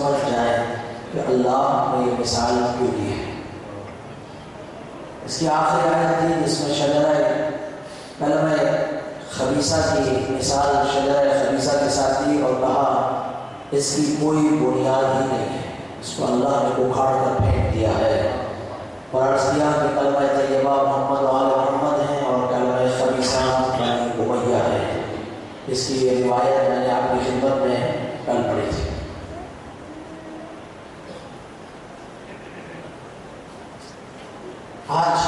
سمجھ جائیں کہ اللہ نے یہ مثال کیوں دی ہے۔ اس کی آخری آیت تھی جس میں شجرہ کلمہ خبیثہ کی مثال شجرہ خبیثہ کے ساتھ دی اور کہا اس کی کوئی بنیاد ہی نہیں ہے، اس کو اللہ نے اکھاڑ کر پھینک دیا ہے، اور عرض کیا کہ کلمہ طیبہ محمد و آل محمد ہیں اور کلمہ خبیثہ بنی امیہ ہے۔ اس کی یہ روایت میں نے آپ کی خدمت میں کل پڑھی تھی۔ آج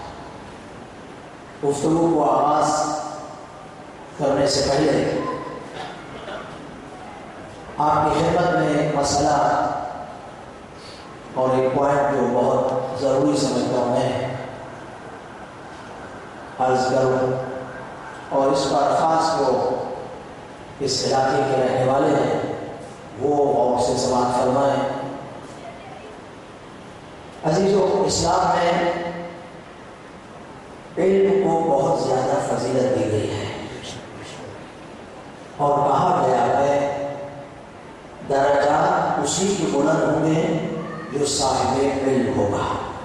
گفتگو کو آغاز کرنے سے پہلے آپ کی خدمت میں ایک مسئلہ اور ایک پوائنٹ جو بہت ضروری سمجھتا ہوں میں عرض کروں، اور اس پر خاص کو اس علاقے کے رہنے والے ہیں وہ اور سے سماعت فرمائیں۔ عزیزو، اسلام میں علم کو بہت زیادہ فضیلت دی گئی ہے اور کہا گیا ہے درجات اسی کے بلند ہوں گے جو صاحب علم ہوگا۔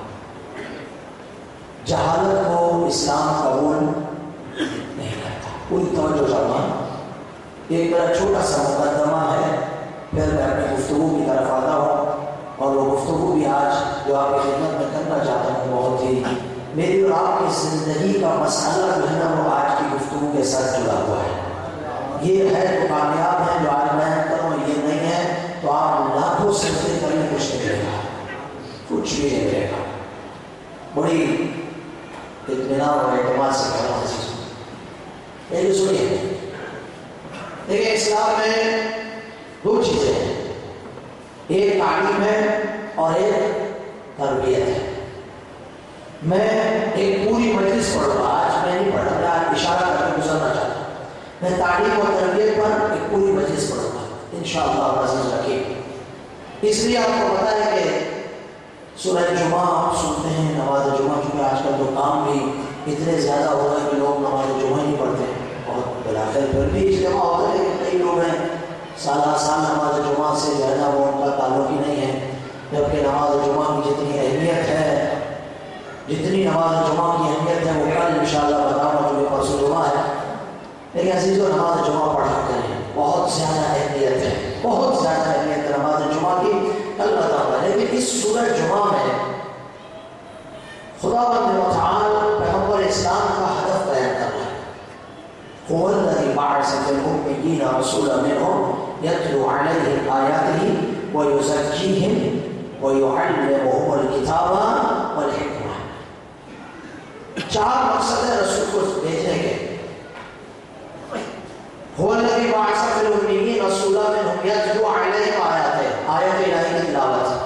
جہالت کو اسلام قبول نہیں کرتا۔ پوری توجہ فرمائیں، ایک بڑا چھوٹا سا مقدمہ ہے، پھر میں اپنی گفتگو کی طرف آتا ہوں، اور وہ گفتگو بھی آج جو آپ کی خدمت میں کرنا چاہتا ہوں بہت ہی میری اور آپ کی زندگی کا مسئلہ جو ہے نا وہ آج کی گفتگو کے ساتھ جڑا ہوا ہے۔ یہ ہے تو کامیاب ہے جو آج میں کروں، یہ نہیں ہے تو آپ لاکھوں سجدے کرنے کچھ نہیں ملے گا، کچھ بھی نہیں ملے گا۔ بڑی اطمینان اور اعتماد سے کہہ رہا ہوں۔ میری سنیے، دیکھیں اسلام میں دو چیزیں ہیں، ایک تعلیم ہے اور ایک تربیت ہے۔ میں ایک پوری مجلس پڑھوں گا، آج میں نہیں پڑھا، میں آج اشارہ کر کے گزرنا چاہتا ہوں۔ میں تعلیم اور تربیت پر ایک پوری مجلس پڑھوں گا انشاءاللہ عزیز رکھیے۔ اس لیے آپ کو پتا ہے کہ سورہ جمعہ آپ سنتے ہیں، نماز جمعہ، کیونکہ آج کل تو کام بھی اتنے زیادہ ہو گئے کہ لوگ نماز جمعہ نہیں پڑھتے، بہت بلاخر پھر بھی اجتماع ہوتا ہے، لیکن کئی لوگ ہیں سالہ سال نماز جمعہ سے جو ہے نا وہ ان کا تعلق ہی نہیں ہے، جبکہ نماز جمعہ کی جتنی اہمیت ہے، جتنی نماز جمعہ کی اہمیت ہے وہ کل انشاءاللہ بتاؤں گا، جو پرسوں جمعہ ہے۔ لیکن عزیزو، نماز جمعہ پڑھا کریں، بہت زیادہ اہمیت ہے، بہت زیادہ اہمیت ہے نماز جمعہ کی، کل بتاؤں گا۔ لیکن اس سورہ جمعہ میں خداوند متعال پیغمبر اسلام کا ہدف بیان کر رہا ہے۔ هو الذی بعث فی الأميین رسولا منهم یتلو علیہم آیاتہ ویزکیہم ویعلمہم الکتاب والحکمہ۔ چار مقصد ہے رسول کو بھیجنے کے۔ هو الذی بعث فی الأميین رسولا منهم یتلو علیہم آیاتہ، آیات الہی کی تلاوت۔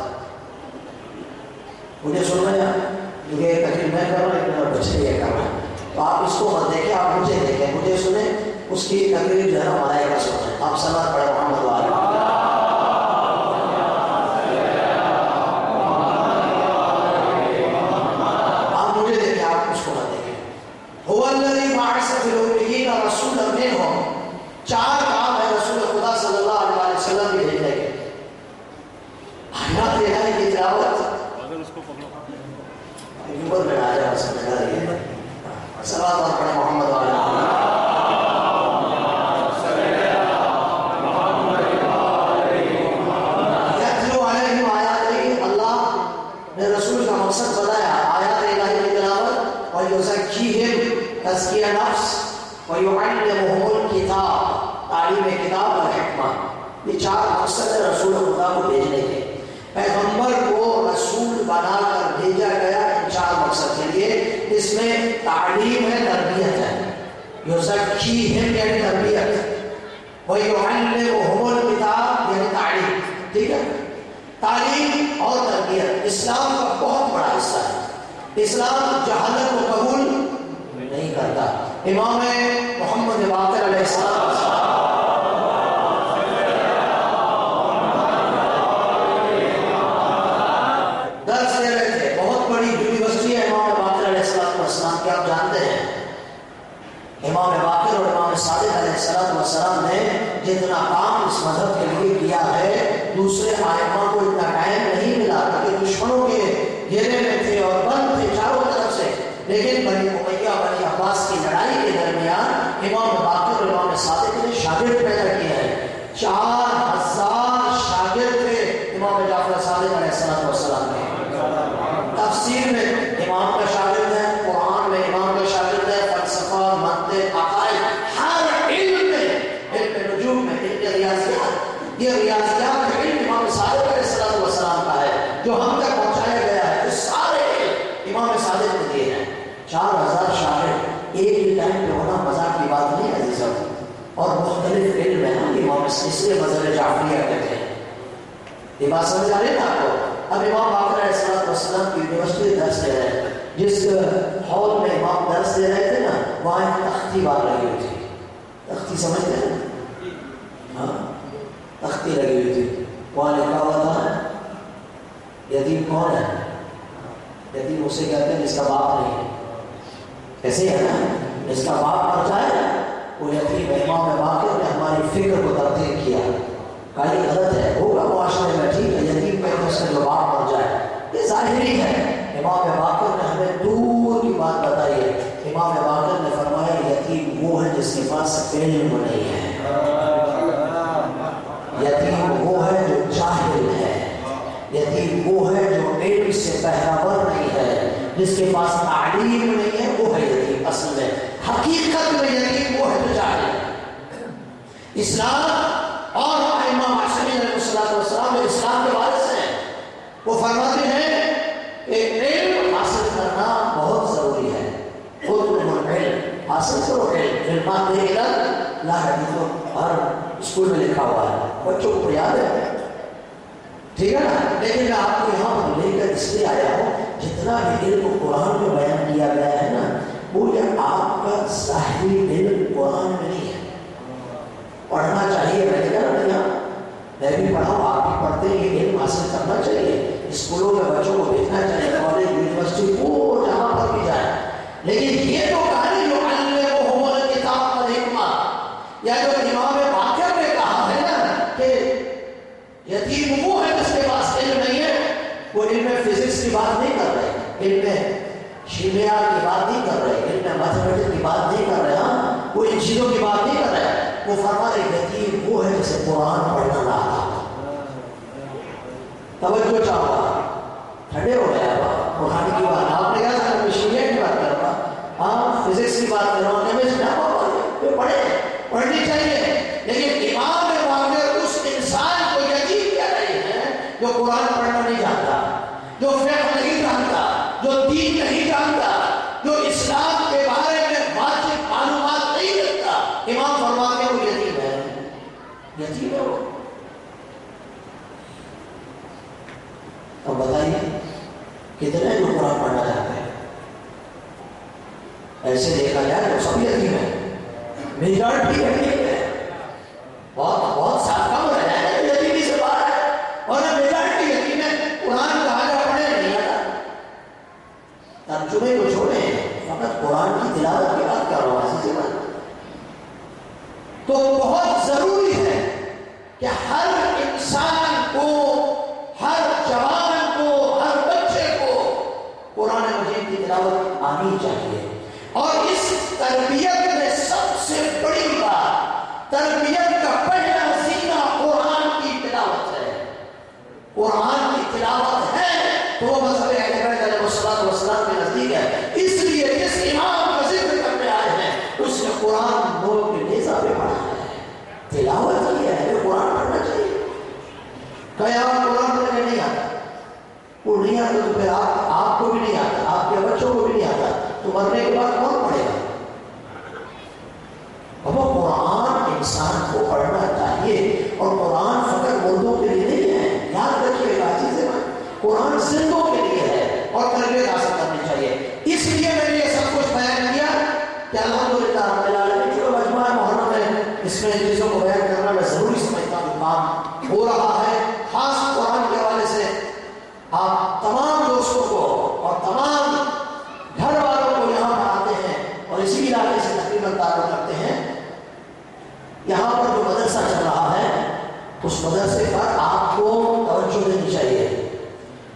مجھے سن رہے ہیں کیونکہ یہ تقریر میں کر رہا ہوں، ایک بچے یہ کر رہا ہے، تو آپ اس کو مت دیکھیں، آپ مجھے دیکھیں، مجھے سنیں، اس کی تقریر جو ہے ملائکہ سنیں۔ آپ صلوات پڑھیں محمد و آل محمد۔ آپ مجھے دیکھیں، آپ اس کو مت دیکھیں۔ هو الذی بعث فی الأميین رسولا منهم، چار کام ہے رسول خدا صلی اللہ علیہ وسلم کی بھیجنے کے۔ آیات الہی کی تلاوت، اوپر میں آ جائے سمجھا رہی ہے، صلوات پڑھیں محمد و آل محمد۔ یتلو علیہم آیاتہ، اللہ نے رسول کا مقصد بتایا، آیات الہی کی تلاوت، ویزکیہم، تزکیہ نفس، ویعلمہم الکتاب، تعلیم کتاب اور حکمہ۔ یہ چار مقصد ہے رسول خدا کو بھیجنے کے۔ پیغمبر کو رسول بنا کر بھیجا گیا ان چار مقصد کے لیے۔ اس میں تعلیم ہے، تربیت ہے، یزکیہم یعنی تربیت، ویعلمہم الکتاب یعنی تعلیم۔ ٹھیک ہے، تعلیم اور تربیت اسلام کا بہت بڑا حصہ ہے۔ اسلام جہالت کو قبول نہیں کرتا۔ امام محمد باقر علیہ السلام درس دے رہے تھے، بہت بڑی یونیورسٹی ہے امام باقر علیہ السلام کی، آپ جانتے ہیں امام باقر اور امام صادق علیہ السلام نے جتنا کام اس مذہب کے لیے کیا ہے دوسرے آئمہ کو اتنا ٹائم نہیں ملا کہ دشمنوں کے گھیرے میں تھے اور بند تھے چاروں طرف سے، لیکن بنی امیہ بنی عباس کی لڑائی کے درمیان امام باقر اور امام صادق نے شاگرد پیدا کیا ہے۔ 4000 شاگرد تھے امام جعفر صادق علیہ السلام میں۔ تفسیر میں امام کا شاگرد ہے، قرآن میں امام کا شاگرد ہے، فلسفہ، منطق، عقائد، ہر علم میں، علم نجوم میں، علم ریاضیات، یہ ریاضیات کا علم امام صادق علیہ السلام کا ہے جو ہم تک پہنچایا گیا ہے۔ اس سارے علم امام صادق نے دیے ہیں۔ 4000 شاگرد ایک ہی ٹائم پہ ہونا مذاق کی بات نہیں عزیزوں، اور مختلف علم ہے نا امام، اس لیے مذہب جعفریہ کہتے ہیں۔ یہ بات سمجھ آ رہی ہے نا آپ کو؟ اب امام باقر علیہ السلام کی یونیورسٹی درس دے رہے ہیں، جس ہال میں امام درس دے رہے تھے نا وہاں ایک تختی بار لگی ہوئی تھی۔ تختی سمجھتے ہیں؟ ہاں، تختی لگی ہوئی تھی، وہاں لکھا ہوا تھا یتیم کون ہے؟ یتیم اسے کہتے ہیں جس کا باپ نہیں ہے۔ ایسے ہے نا، جس کا باپ مر جائے وہ یتیم ہے۔ امام باقر نے ہماری فکر کو تبدیل کیا، کہا یہ غلط ہے، ہوگا معاشرے میں ٹھیک ہے، یتیم کہتے ہیں اس کا جو باپ مر جائے، یہ ظاہری ہے۔ امام باقر نے ہمیں دور کی بات بتائی ہے۔ امام باقر نے فرمایا یتیم وہ ہے جس کے پاس علم نہیں ہے، یتیم وہ ہے جو جاہل ہے، یتیم وہ ہے جو علم سے بہراور نہیں ہے، جس کے پاس تعلیم نہیں ہے، وہ ہے یتیم۔ اصل میں حقیقت میں یتیم وہ ہے جو جاہل ہے۔ اسلام اور ائمہ معصومین علیہ السلام جو اسلام کے وارث ہیں وہ فرماتے ہیں کہ علم حاصل کرنا بہت ضروری ہے۔ اطلبوا العلم، حاصل کرو علم، علم دے گا لا حدیث، ہر اسکول میں لکھا ہوا ہے، بچوں کو یاد ہے، ٹھیک ہے نا؟ لیکن میں آپ کو یہاں پر لے کر اس لیے آیا ہوں جتنا بھی علم قرآن میں بیان کیا گیا ہے نا، وہ یہ آپ کا ظاہری علم قرآن میں نہیں ہے۔ پڑھنا چاہیے، میں نے کہا بھیا میں بھی پڑھا ہوں، آپ بھی پڑھتے ہیں، یہ علم حاصل کرنا چاہیے، اسکولوں میں بچوں کو بھیجنا چاہیے، کالج یونیورسٹی وہ جہاں پر بھی جائے، لیکن یہ تو کہانی جو علمہم الکتاب والحکمہ، یا جو امام باقر نے کہا ہے نا کہ یتیم وہ ہے جس کے پاس علم نہیں ہے، وہ علم فزکس کی بات نہیں کر رہے، علم شیمیاء کی بات نہیں کر رہے، علم میتھمیٹکس کی بات نہیں کر رہے، ہاں وہ ان چیزوں کی بات نہیں کر رہے۔ وہ فرما رہے یتیم وہ ہے جسے قرآن پڑھنا نہ آتا۔ توجہ چاہو، ٹھنڈے ہو گیا قرآن کی بات، آپ نے کہا تھا میں شیمیاء کی بات کر رہا ہوں، ہاں فزکس کی بات کر رہا ہوں، کیمسٹری پڑھنی چاہیے، لیکن امام باقر اس انسان کو یتیم کہہ رہے ہیں جو قرآن پڑھنا نہیں جانتا، جو فقہ نہیں جانتا، جو دین نہیں جانتا، جو اسلام کے بارے میں واجب معلومات نہیں رکھتا۔ امام فرماتے ہیں وہ یتیم ہے، یتیم ہے وہ۔ اب بتائیے کتنے لوگ قرآن پڑھنا چاہتے ہیں؟ ایسے دیکھا جائے تو سب یتیم ہے، میجارٹی یتیم ہے، بہت سال کم رہ جائے گا یتیمی سے باہر ہے، اور میجارٹی یتیم ہے۔ قرآن کہا جا پڑھے نہیں آتا، ترجمے کو چھوڑیں، فقط قرآن کی تلاوت کی بات کر رہا ہوں ایسی سے بات۔ تو بہت ضروری ہے کہ ہر انسان کو، ہر جوان کو، ہر بچے کو قرآن مجید کی تلاوت آنی چاہیے، اور اس تربیت میں سب سے بڑی بات، تربیت کا پہلا زینہ قرآن کی تلاوت ہے۔ قرآن کی تلاوت ہے تو وہ مذہب اہل بیت علیہ السلام کے نزدیک ہے۔ اس لیے جس امام کا ذکر کرنے آئے ہیں اس نے قرآن نور کے نیزہ پہ پڑھا ہے، تلاوت کی ہے، قرآن پڑھنا چاہیے۔ کیا قرآن پڑھنے نہیں آتا؟ وہ نہیں آتا تو پھر آپ کو بھی نہیں آتا، آپ کے بچوں کو بھی نہیں آتا، تو مرنے کے بعد کون پڑھے گا؟ اب قرآن انسان کو پڑھنا چاہیے، اور قرآن فقط مردوں کے لیے نہیں ہے، یاد رکھیے گا چیزیں، قرآن زندوں کے لیے ہے اور تربیت حاصل کرنی چاہیے۔ اس لیے میں نے یہ سب کچھ بیان کیا کہ الحمدللہ رب العالمین جو مجموعہ محرم ہے اس میں چیزوں کو بیان کرنا میں ضروری سمجھتا ہوں، کام ہو رہا ہے۔ خاص قرآن کے حوالے سے آپ تمام دوستوں کو اور تمام گھر والوں کو یہاں پر آتے ہیں اور اسی علاقے سے تقریباً تعلق رکھتے ہیں، یہاں پر جو مدرسہ چل رہا ہے اس مدرسے پر آپ کو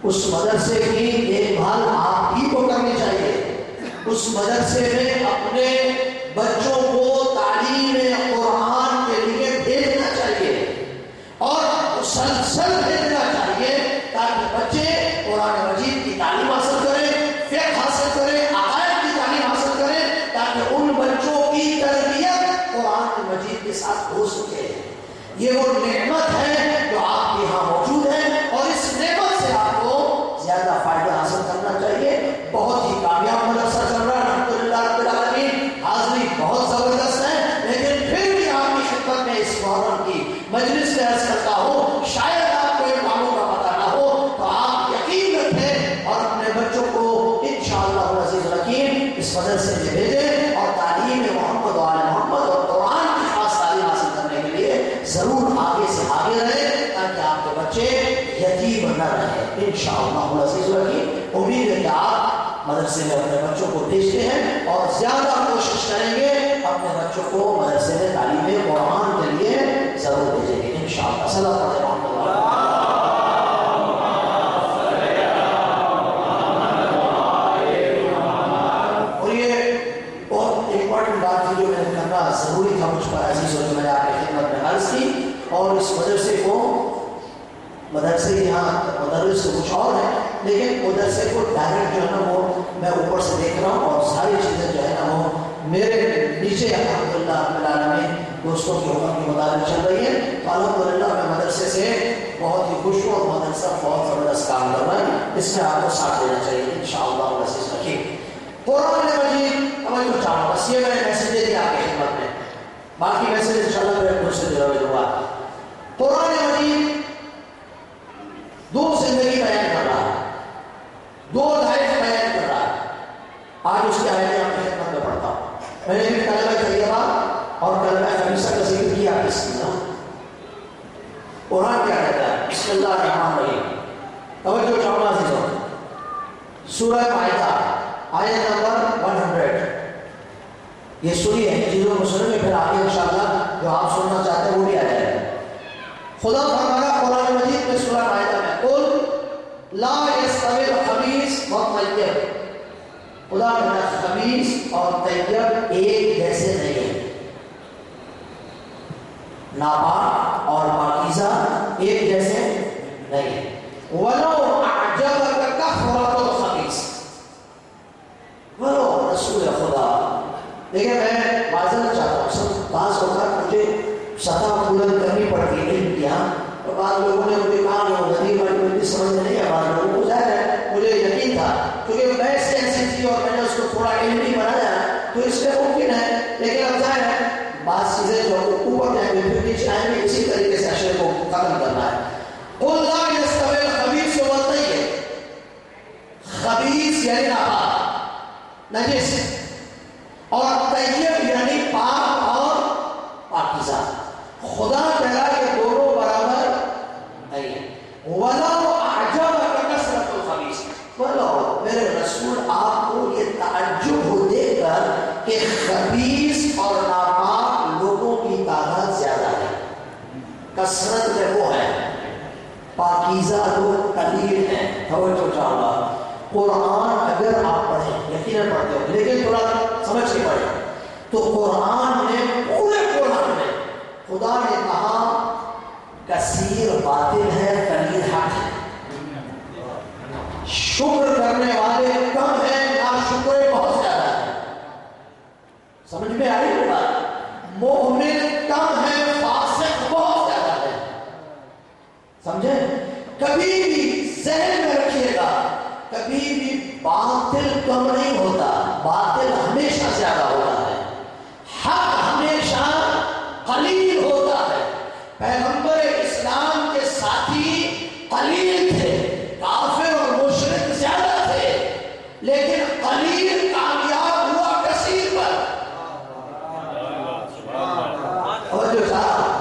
اس مدرسے کی دیکھ بھال آپ ہی کو کرنی چاہیے. اس مدرسے میں اپنے بچوں کو تعلیم قرآن کے لیے بھیجنا چاہیے اور مسلسل بھیجنا چاہیے تاکہ بچے قرآن مجید کی تعلیم حاصل کریں، فقہ حاصل کریں، عقائد کی تعلیم حاصل کریں، تاکہ ان بچوں کی تربیت قرآن مجید کے ساتھ ہو سکے. یہ وہ نعمت ہے جو آپ کے یہاں موجود ہے اور اس نعمت سے آپ کو زیادہ فائدہ حاصل کرنا چاہیے. بہت ہی کامیاب مدرسہ چل رہا ہے الحمدللہ رب العالمین. حاضری بہت زبردست ہے، لیکن پھر بھی آپ کی خدمت میں اس محرم کی مجلس میں عرض کرتا ہوں، شاید آپ کو ان کاموں کا پتہ نہ ہو تو آپ یقین رکھیں اور اپنے بچوں کو انشاءاللہ العزیز الحکیم اس مدرسے میں بھیجیں اور تعلیم محمد و آل محمد اور قرآن کی خاص تعلیم حاصل کرنے کے لیے ضرور آگے سے آگے رہیں تاکہ آپ کے بچے یتیم نہ رہیں انشاءاللہ العزیز الحکیم. امید ہے کہ آپ مدرسے میں اپنے بچوں کو بھیجتے ہیں اور زیادہ کوشش کریں گے اپنے بچوں کو مدرسے میں تعلیم قرآن کے لیے ضرور بھیجیں گے انشاءاللہ. صلی اللہ علیہ وسلم. اور یہ بہت امپورٹنٹ بات تھی جو میں نے کرنا ضروری تھا مجھ پر عزیز اور میں نے آپ کی خدمت میں عرض کی. اور اس مدرسے کو مدرسے یہاں مدرس کچھ اور ہے لیکن مدرسے کو ڈائریکٹ جو ہے نا وہ میں اوپر سے دیکھ رہا ہوں اور ساری چیزیں جو ہے نا وہ میرے نیچے الحمدللہ رب العالمین دوستوں کے حکم کے مطابق چل رہی ہے. تو الحمدللہ میں مدرسے سے بہت ہی خوش ہوں اور مدرسہ بہت زبردست کام کر رہا ہے. اس میں آپ کو ساتھ دینا چاہیے انشاءاللہ العزیز الحکیم. قرآن مجید توجہ چاہوں بس یہ میں نے میسج دے دیا آپ کی خدمت میں، باقی میسج انشاءاللہ میرے خود سے دوں گا. قرآن مجید دو زندگی بیان کر رہا ہے، دو لائف بیان کر رہا ہے. آج اس کی آیتیں آپ کی خدمت میں پڑھتا ہوں. میں نے بھی کلمہ طیبہ اور کلمہ خبیثہ کا ذکر کیا اس میں. قرآن کیا کہتا ہے؟ بسم اللہ الرحمن الرحیم. توجہ چاہوں عزیزوں، سورہ مائدہ آیت نمبر 100 یہ سنی ہے. چیزوں کو سنیں گے پھر آگے انشاءاللہ جو آپ سننا چاہتے ہیں وہ بھی آ جائے گا. خدا فرمایا قرآن مجید میں سورہ مائدہ میں قل لا یستوی الخبیث والطیب. خدا فرمایا خبیث اور طیب ایک جیسے نہیں ہیں، ناپاک اور پاکیزہ ایک جیسے نہیں ہیں. وَلَوْ أَعْجَبَكَ كَثْرَةُ الْخَبِيثِ. ولو رسول خدا دیکھیں میں معذرت چاہتا ہوں، سب بعض اوقات مجھے سطح بلند کرنی پڑتی ہے علم کی. ہاں اور بعض لوگوں نے مجھے کہا کہ وہ غریب والی کوئی سمجھ نہیں ہے. بعض لوگوں کو ظاہر ہے مجھے یقین تھا کیونکہ میں سے ایسی تھی اور میں نے اس کو تھوڑا علمی بنایا تو اس لیے ممکن ہے. لیکن اب ظاہر ہے بعض چیزیں جو اوپر جائیں گے پھر نیچے آئیں گے، اسی طریقے سے اشرے کو ختم کرنا ہے. قل لا یستوی الخبیث والطیب. خبیث یعنی ناپاک نجس اور طیب یعنی پاک اور پاکیزہ. خدا کہہ رہا ہے کہ دونوں برابر نہیں ہیں. وَلَوْ أَعْجَبَكَ كَثْرَةُ الْخَبِيثِ. ولو میرے رسول آپ کو یہ تعجب ہو دیکھ کر کہ خبیث اور ناپاک لوگوں کی تعداد زیادہ ہے، کثرت میں وہ ہے، پاکیزہ لوگ قلیل ہیں. توجہ چاہوں گا قرآن اگر آپ پڑھیں، یقیناً پڑھتے ہو لیکن تھوڑا سمجھ کے پڑھیں تو قرآن میں پورے قرآن میں خدا نے کہا کثیر باطل ہے قلیل حق ہے. شکر کرنے والے کم ہیں، ناشکرے بہت زیادہ ہیں. سمجھ میں آئی یہ بات؟ مومن کم ہے، فاسق بہت زیادہ ہے. سمجھے؟ کبھی بھی ذہن میں رکھیے گا کبھی بھی باطل کم نہیں ہوتا، باطل ہمیشہ زیادہ ہوتا ہے، حق ہمیشہ قلیل ہوتا ہے. پیغمبر اسلام کے ساتھی قلیل تھے، کافر اور مشرک زیادہ تھے، لیکن قلیل کامیاب ہوا کثیر پر. اور جو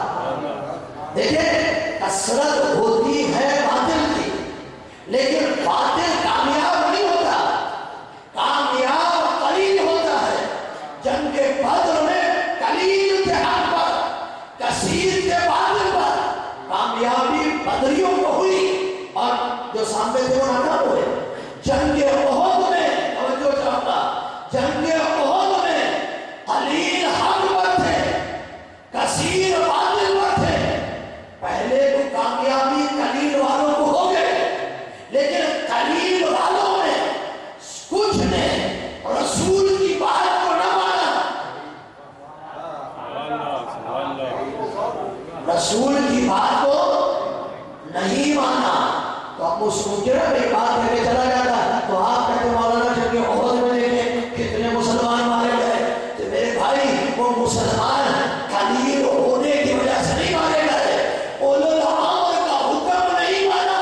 دیکھیں کثرت ہوتی ہے باطل کی، لیکن باطل کامیاب نہیں ہوتا، کامیاب قلیل ہوتا ہے. جنگ بدر میں قلیل کے حق پر، کثیر کے باطل پر کامیابی بدریوں کو ہوئی. اور جو جو سامنے تھے وہ ناکام ہوئے. جنگ احد میں توجہ چاہتا، جنگ احد میں قلیل حق پر تھے، کثیر باطل پر تھے. پہلے تو کامیابی قلیل والوں کو ہو گئے، لیکن قلیل والوں نے کچھ نے رسول کی بات کو نہ مانا. رسول کی بات کو نہیں مانا تو اب اس مجرم ایک بات کہہ کے چلا جاتا. تو آپ کہتے مولانا جب کہ احد میں دیکھیں کتنے مسلمان مارے گئے، تو میرے بھائی وہ مسلمان قلیل ہونے کی وجہ سے نہیں مارے گئے، اولو الامر کا حکم نہیں مانا.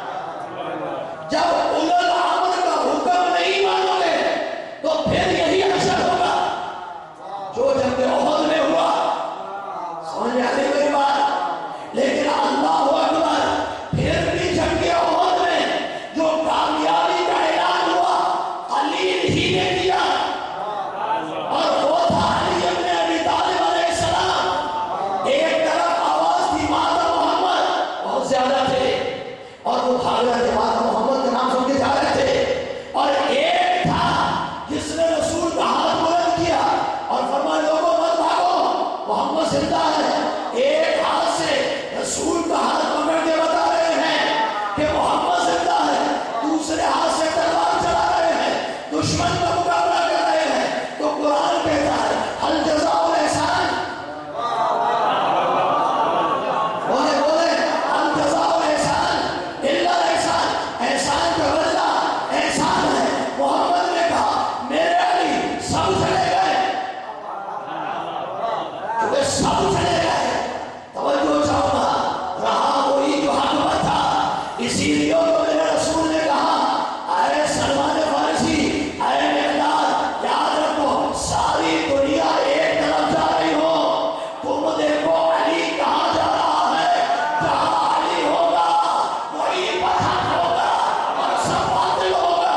جب اولو الامر کا حکم نہیں مانو گے تو پھر یہی حشر ہوگا جو جنگ احد میں ہوا. سمجھ میں آتی میری بات؟ لیکن اللہ اکبر، پھر بھی جنگ احد میں جو کامیابی کا اعلان ہوا قلیل ہی نے دیا، اور وہ تھا علی ابن ابی طالب علیہ السلام. ایک طرف آواز تھی ماتا محمد، بہت زیادہ تھے اور وہ بھاگ رہے تھے، ماتا محمد کا نام سن کے جا رہے تھے. اور ایک تھا جس نے رسول کا ہاتھ بلند کیا اور فرمایا لوگوں مت بھاگو، محمد زندہ ہے. ایک ہاتھ سے رسول کا ہاتھ پکڑ کے بتا رہے ہیں کہ محمد زندہ ہے، دوسرے ہاتھ سے تلوار چلا رہے ہیں، دشمن کا مقابلہ کر رہے ہیں. تو قرآن کہتا ہے ہل جزاء الاحسان، بولے بولے ہل جزاء الاحسان الا الاحسان. احسان کا بدلہ احسان ہے. محمد نے کہا میرے علی سب چلے گئے، کیونکہ سب چلے گئے. توجہ چاہوں گا، رہا وہی جو حق پر تھا. اسی لیے تو میرے رسول نے کہا اے سلمان فارسی، اے مقداد، یاد رکھو ساری دنیا ایک طرف جا رہی ہو، تم دیکھو علی کہاں جا رہا ہے. جہاں علی ہوگا وہی پر حق ہوگا اور سب باطل ہوگا.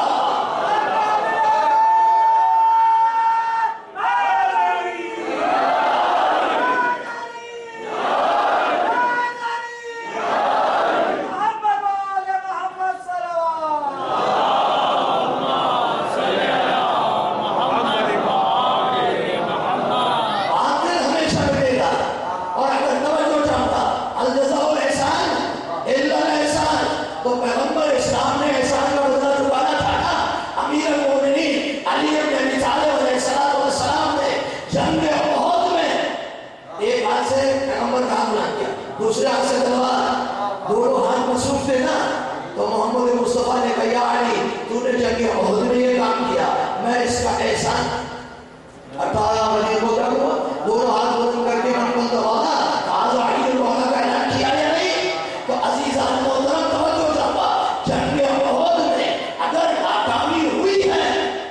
باطل ہمیشہ ملے گا. اور اگر توجہ چاہتا الجزاء الاحسان الا الاحسان، تو پیغمبر اسلام نے احسان کا بدلہ چکانا تھا نا. امیر المومنین علی ابن ابی طالب علیہ السلام نے جنگ احد میں ایک ہاتھ سے پیغمبر کا ہاتھ بلند کیا، دوسرے ہاتھ سے تلوار، دونوں ہاتھ مصروف تھے نا. تو محمد مصطفیٰ نے کہا یا علی تو نے جنگ احد میں یہ کام کیا، میں اس کا احسان 18 بجے کو کر دوں. دونوں ہاتھ بلند کر کے من کو دبانا، آج علی الوحدہ کا اعلان کیا یا نہیں. تو عزیزان محترم توجہ چاہتا، جنگ احد میں اگر ناکامی ہوئی ہے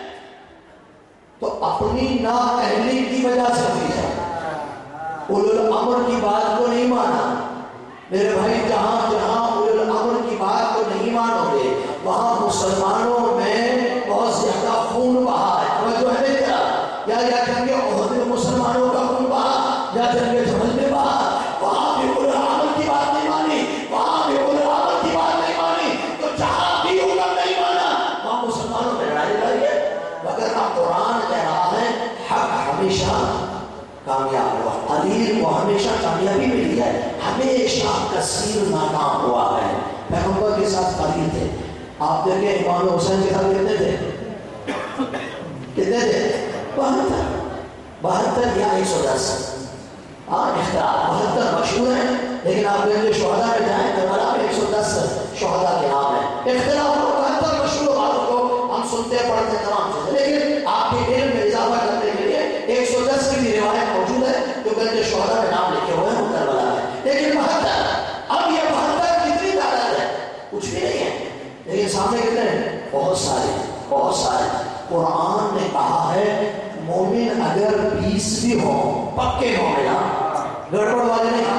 تو اپنی نااہلی کی وجہ سے ہوئی ہے. اولو الامر کی بات کو نہیں مانا. میرے بھائی جہاں جہاں اولو الامر کی بات کو نہیں مانو گے وہاں مسلمانوں میں بہت زیادہ خون بہا ہے. توجہ ہے میرا؟ یا جنگ احد میں مسلمانوں کا خون بہا یا جنگ جمل میں بہا. وہاں بھی اولو الامر کی بات نہیں مانی، وہاں بھی اولو الامر کی بات نہیں مانی. تو جہاں بھی حکم نہیں مانا وہاں مسلمانوں میں لڑائی لڑی ہے. مگر اب قرآن کہہ رہا ہے حق ہمیشہ کامیاب ہوا، قلیل کو ہمیشہ کامیابی ملی ہے، ہمیشہ کثیر ناکام ہوا ہے. پیغمبر کے ساتھ قلیل تھے. آپ دیکھیں امام حسین کے ساتھ کتنے تھے؟ کتنے تھے؟ 72 یا 110. اختلاف 72 مشہور ہیں، لیکن آپ دیکھیں شہداء میں جائیں کربلا میں 110 شہداء کے نام ہیں. اختلاف 72 مشہور باتوں کو ہم سنتے پڑھتے تمام چیزیں، لیکن آپ کے علم میں اضافہ کرنے کے لیے 110 کی بھی روایت موجود ہے جو گنج شہداء میں نام لکھے ہوئے ہیں کربلا میں. لیکن 72، اب یہ 72 کتنی تعداد ہے؟ کچھ بھی نہیں ہے، لیکن سامنے کتنے ہیں؟ بہت سارے بہت سارے. قرآن نے کہا ہے مومن اگر 20 بھی ہوں پکے مومن، گڑبڑ والے نہیں،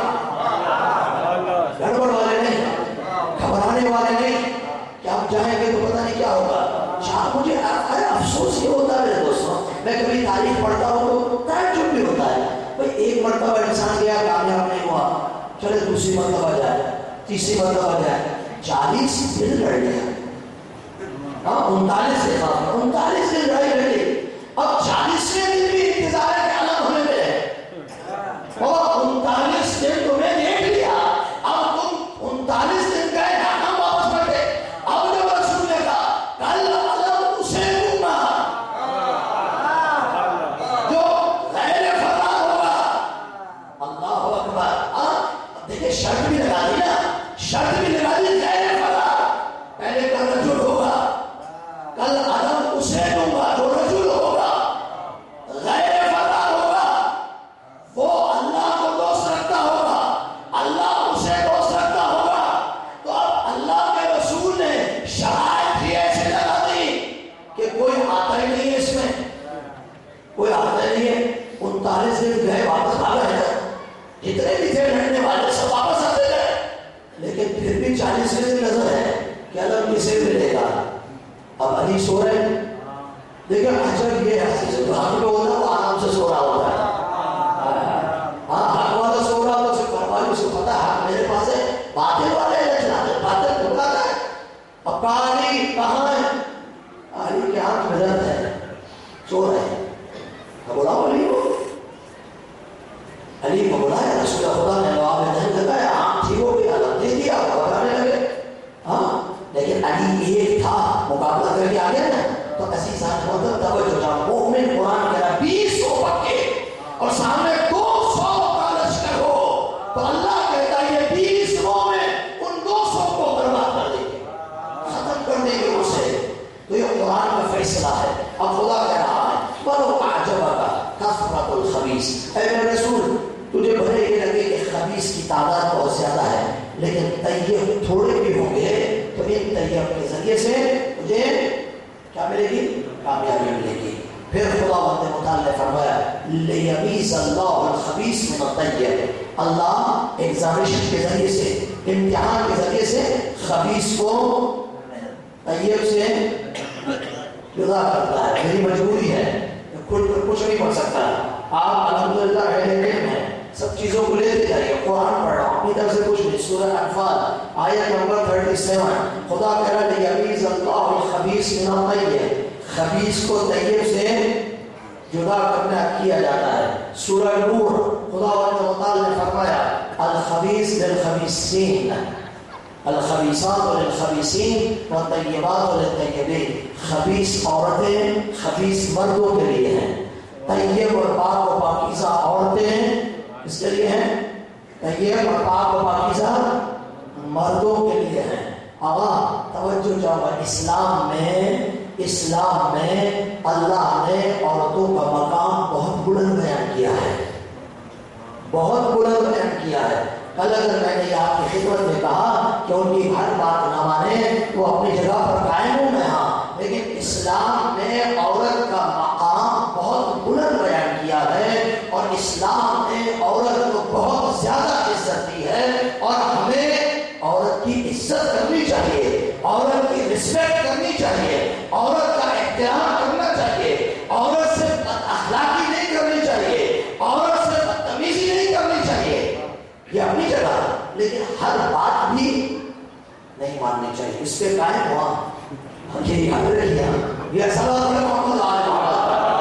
گڑبڑ والے نہیں، گھبرانے والے نہیں کہ آپ جائیں گے تو پتہ نہیں کیا ہوگا. مجھے افسوس یہ ہوتا ہے میرے دوستوں، میں کبھی تاریخ پڑھتا ہوں تو تعجب بھی ہوتا ہے. بھائی ایک مرتبہ انسان گیا کامیاب نہیں ہوا، چلے دوسری مرتبہ جائے، تیسری مرتبہ جائے، 40 دن لڑ لیا. 39 سے 39 دن لڑائی لڑی. اب 40ویں دن بھی انتظار ہے کہ علم ہمیں ملے. اور 39 دن تمہیں دیکھ لیا, اب تم 39 دن گئے ناکام واپس پڑ گئے. اب جب رسول نے کہا کل علم اسے دوں گا جو غیر فرار ہوگا. اللہ اکبر. دیکھیں شرط بھی لگا دی نا, شرط بھی لگا دی غیر فرار. پہلے کل رجل ہوگا, کل علم اسے دوں گا جو رجل ہوگا غیر فرار ہوگا, وہ اللہ کو دوست رکھتا ہوگا, اللہ اسے دوست رکھتا ہوگا. تو اب اللہ کے رسول نے شرائط ہی ایسے لگا دی کہ کوئی آتا ہی نہیں ہے اس میں, کوئی آتا ہی نہیں ہے. 39 دن گئے واپس آ گئے, جتنے بھی تھے لڑنے والے سب واپس آتے گئے, لیکن پھر بھی 40ویں دن نظر ہے کہ علم کسے ملے گا. اب علی سو رہے ہیں. دیکھیں عجب یہ ہے, جو حق پہ ہوتا ہے وہ آرام سے سو رہا ہوتا ہے. ہاں حق والا سو رہا ہوتا ہے, اسے پرواہ نہیں, اسے پتا ہے حق میرے پاس ہے. باطل والے چلاتے, باطل بھٹکاتا ہے. اب کہا علی کہاں ہے؟ علی کے ہاتھ میں درد ہے, سو رہے ہیں. بولا علی کو, علی کو بلایا رسول خدا نے دعا میں دھن لگایا, آنکھ ٹھیک ہو گئی, علم دے دیا, بتانے لگے. ہاں لیکن علی ایک تھا, مقابلہ کر کے آ گیا نا. تو عزیزان مطلب توجہ جا, مومن قرآن کہہ رہا 200 پکے اور سامنے 200 کا لشکر ہو, تو اللہ کہتا ہے یہ 20 مومن ان 200 کو برباد کر دیں گے, ختم کر دیں گے اسے. تو یہ قرآن کا فیصلہ ہے. اب خدا کہہ رہا ہے بلو اعجبک کثرت الخبیث, اے میرے رسول تجھے بھلے یہ لگے کہ خبیث کی تعداد بہت زیادہ ہے, لیکن طیب تھوڑے بھی ہوں گے تو ان طیب کے ذریعے سے مجھے کیا ملے گی؟ کامیابی ملے گی. پھر خدا وند متعال نے فرمایا لیمیز اللہ الخبیث من الطیب, اللہ ایگزامینیشن کے ذریعے سے, امتحان کے ذریعے سے خبیث کو طیب سے جدا کرتا ہے. میری مجبوری ہے, کھل کر کچھ نہیں پڑھ سکتا. آپ الحمدللہ اہل علم ہیں, سب چیزوں کو لیتے جائیے. قرآن پڑھ رہا ہوں, اپنی طرف سے کچھ نہیں. سورہ انفال آیت نمبر 37, خدا کہہ رہا ہے لیمیز اللہ الخبیث من الطیب, خبیث کو طیب سے جدا کرنا کیا جاتا ہے. سورہ نور خدا تعالی نے فرمایا الخبیث للخبیثین, الخبیثات للخبیثین والطیبات للطیبین. خبیث عورتیں خبیث مردوں کے لیے ہیں, طیب اور پاک و پاکیزہ عورتیں اس کے لیے ہیں, طیب اور پاک و پاکیزہ مردوں کے لیے ہیں. آقا توجہ جاؤ, اسلام میں اللہ نے عورتوں کا مقام بہت بلند بیان کیا ہے, بہت بلند بیان کیا ہے. کل اگر میں نے آپ کی خدمت میں کہا کہ ان کی ہر بات نہ مانے وہ اپنی جگہ پر قائم ہوں میں, ہاں, لیکن اسلام نے عورت کا مقام بہت بلند بیان کیا ہے, اور اسلام نے عورت کو بہت زیادہ عزت دی ہے. اور ہمیں عورت کی عزت کرنی چاہیے, عورت کی رسپیکٹ کرنی چاہیے, عورت کا احترام کرنا چاہیے, عورت سے بد اخلاقی نہیں کرنی چاہیے, عورت سے بدتمیزی نہیں کرنی چاہیے. یہ اپنی جگہ, لیکن ہر بات بھی نہیں ماننی چاہیے. اس پہ قائم ہوا, یہ یاد رکھیے. یہ سلام محمد آل محمد.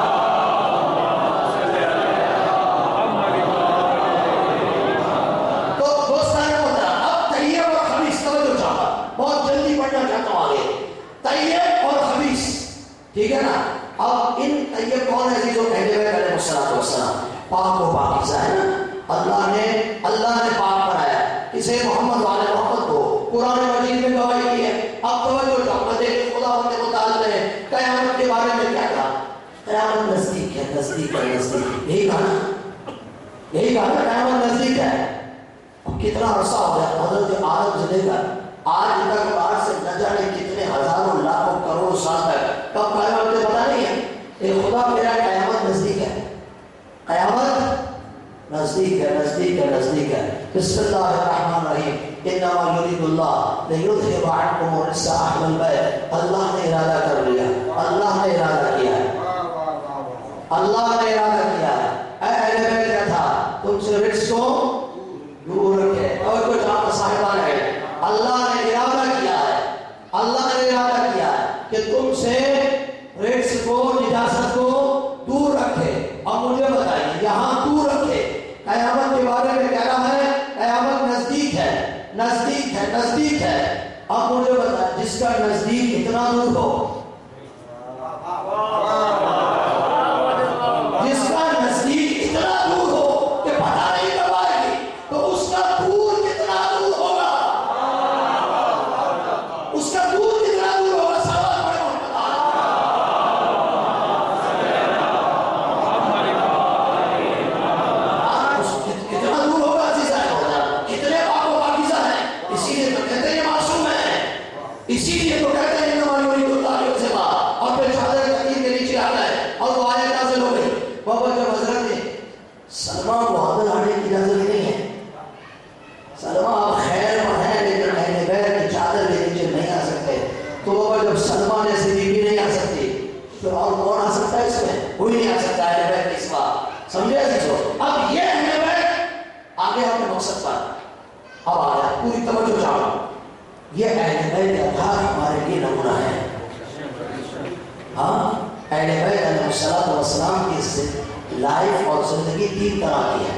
تو دوستان محترم, اب طیب اور خبیث توجہ چاہتا, بہت جلدی پڑھنا چاہتا ہوں آگے. طیب اور خبیث, ٹھیک ہے نا. اب ان طیب کون ہے جو کہتے ہوئے علیہ السلام پاک و پاکیزہ ہے نا. اللہ نے پاک بنایا کسے؟ محمد والے محمد کو. قرآن مجید میں گواہی کی ہے. اب توجہ چاہتا دیکھیں خدا وند متعال نے قیامت کے بارے میں کیا کہا. قیامت نزدیک ہے, نزدیک ہے, نزدیک. یہی کہا نا قیامت نزدیک ہے. اب کتنا عرصہ ہو گیا حضرت آدم سے لے کر آج تک بعد سے نہ جانے کتنے ہزاروں لاکھوں کروڑوں سال تک, کب قیامت مجھے پتا نہیں ہے. خدا میرا قیامت نزدیک ہے, قیامت نزدیک ہے, نزدیک ہے, نزدیک ہے. بسم اللہ الرحمن الرحیم. انما یرید اللہ لیذھب عنکم الرجس اہل البیت. اللہ نے ارادہ کر لیا, اللہ نے ارادہ کیا ہے, اللہ نے ارادہ کیا ہے. اے اہل بیت کیا تھا, تم سے رجس کو دور رکھے. اور کچھ آپ صاحبان ہے, اللہ نے ارادہ اللہ نے ارادہ کیا ہے کہ تم سے رجس کو نجاست کو دور رکھے. اور مجھے بتائیے یہاں دور رکھے قیامت کے بارے میں کہہ رہا ہے قیامت نزدیک ہے نزدیک ہے نزدیک ہے. اب مجھے بتائیں جس کا نزدیک اتنا دور ہو, جس کا نزدیک اتنا دور ہو کہ پتہ نہیں کب آئے گی, تو اس کا دور کتنا دور ہوگا, اس کا دور کتنا دور ہوگا. سوال پڑے کتنا دور ہوگا عزیزہ ہے, کتنے پاک و پاکیزہ ہیں. اسی لیے تو کہتے ہیں یہ معصوم ہے, اسی لیے تو کہتے ہیں انما یرید اللہ لیعصما. اور پھر چادر تقدیر کے نیچے آ گئے اور وہ آیت نازل ہو گئی. بابا جب حضرت نے سلمہ کو اندر آنے کی اجازت نہیں ہے, سلمہ آپ خیر میں ہیں لیکن اہل بیت کی چادر کے نیچے نہیں آ سکتے, تو بابا جب سلمہ جیسی بیوی نہیں آ سکتی تو اور کون آ سکتا ہے اس میں؟ کوئی نہیں آ سکتا اہل بیت کی سوا. سمجھے عزیزو؟ اب یہ اہل بیت آگے ہم نے مقصد پر اب آ جائے, پوری توجہ چاہو. یہ اہل بیت کا گھر ہمارے لیے نمونہ ہے. ہاں اہل بیت علیہ السلام کی لائف اور زندگی تین طرح کی ہے.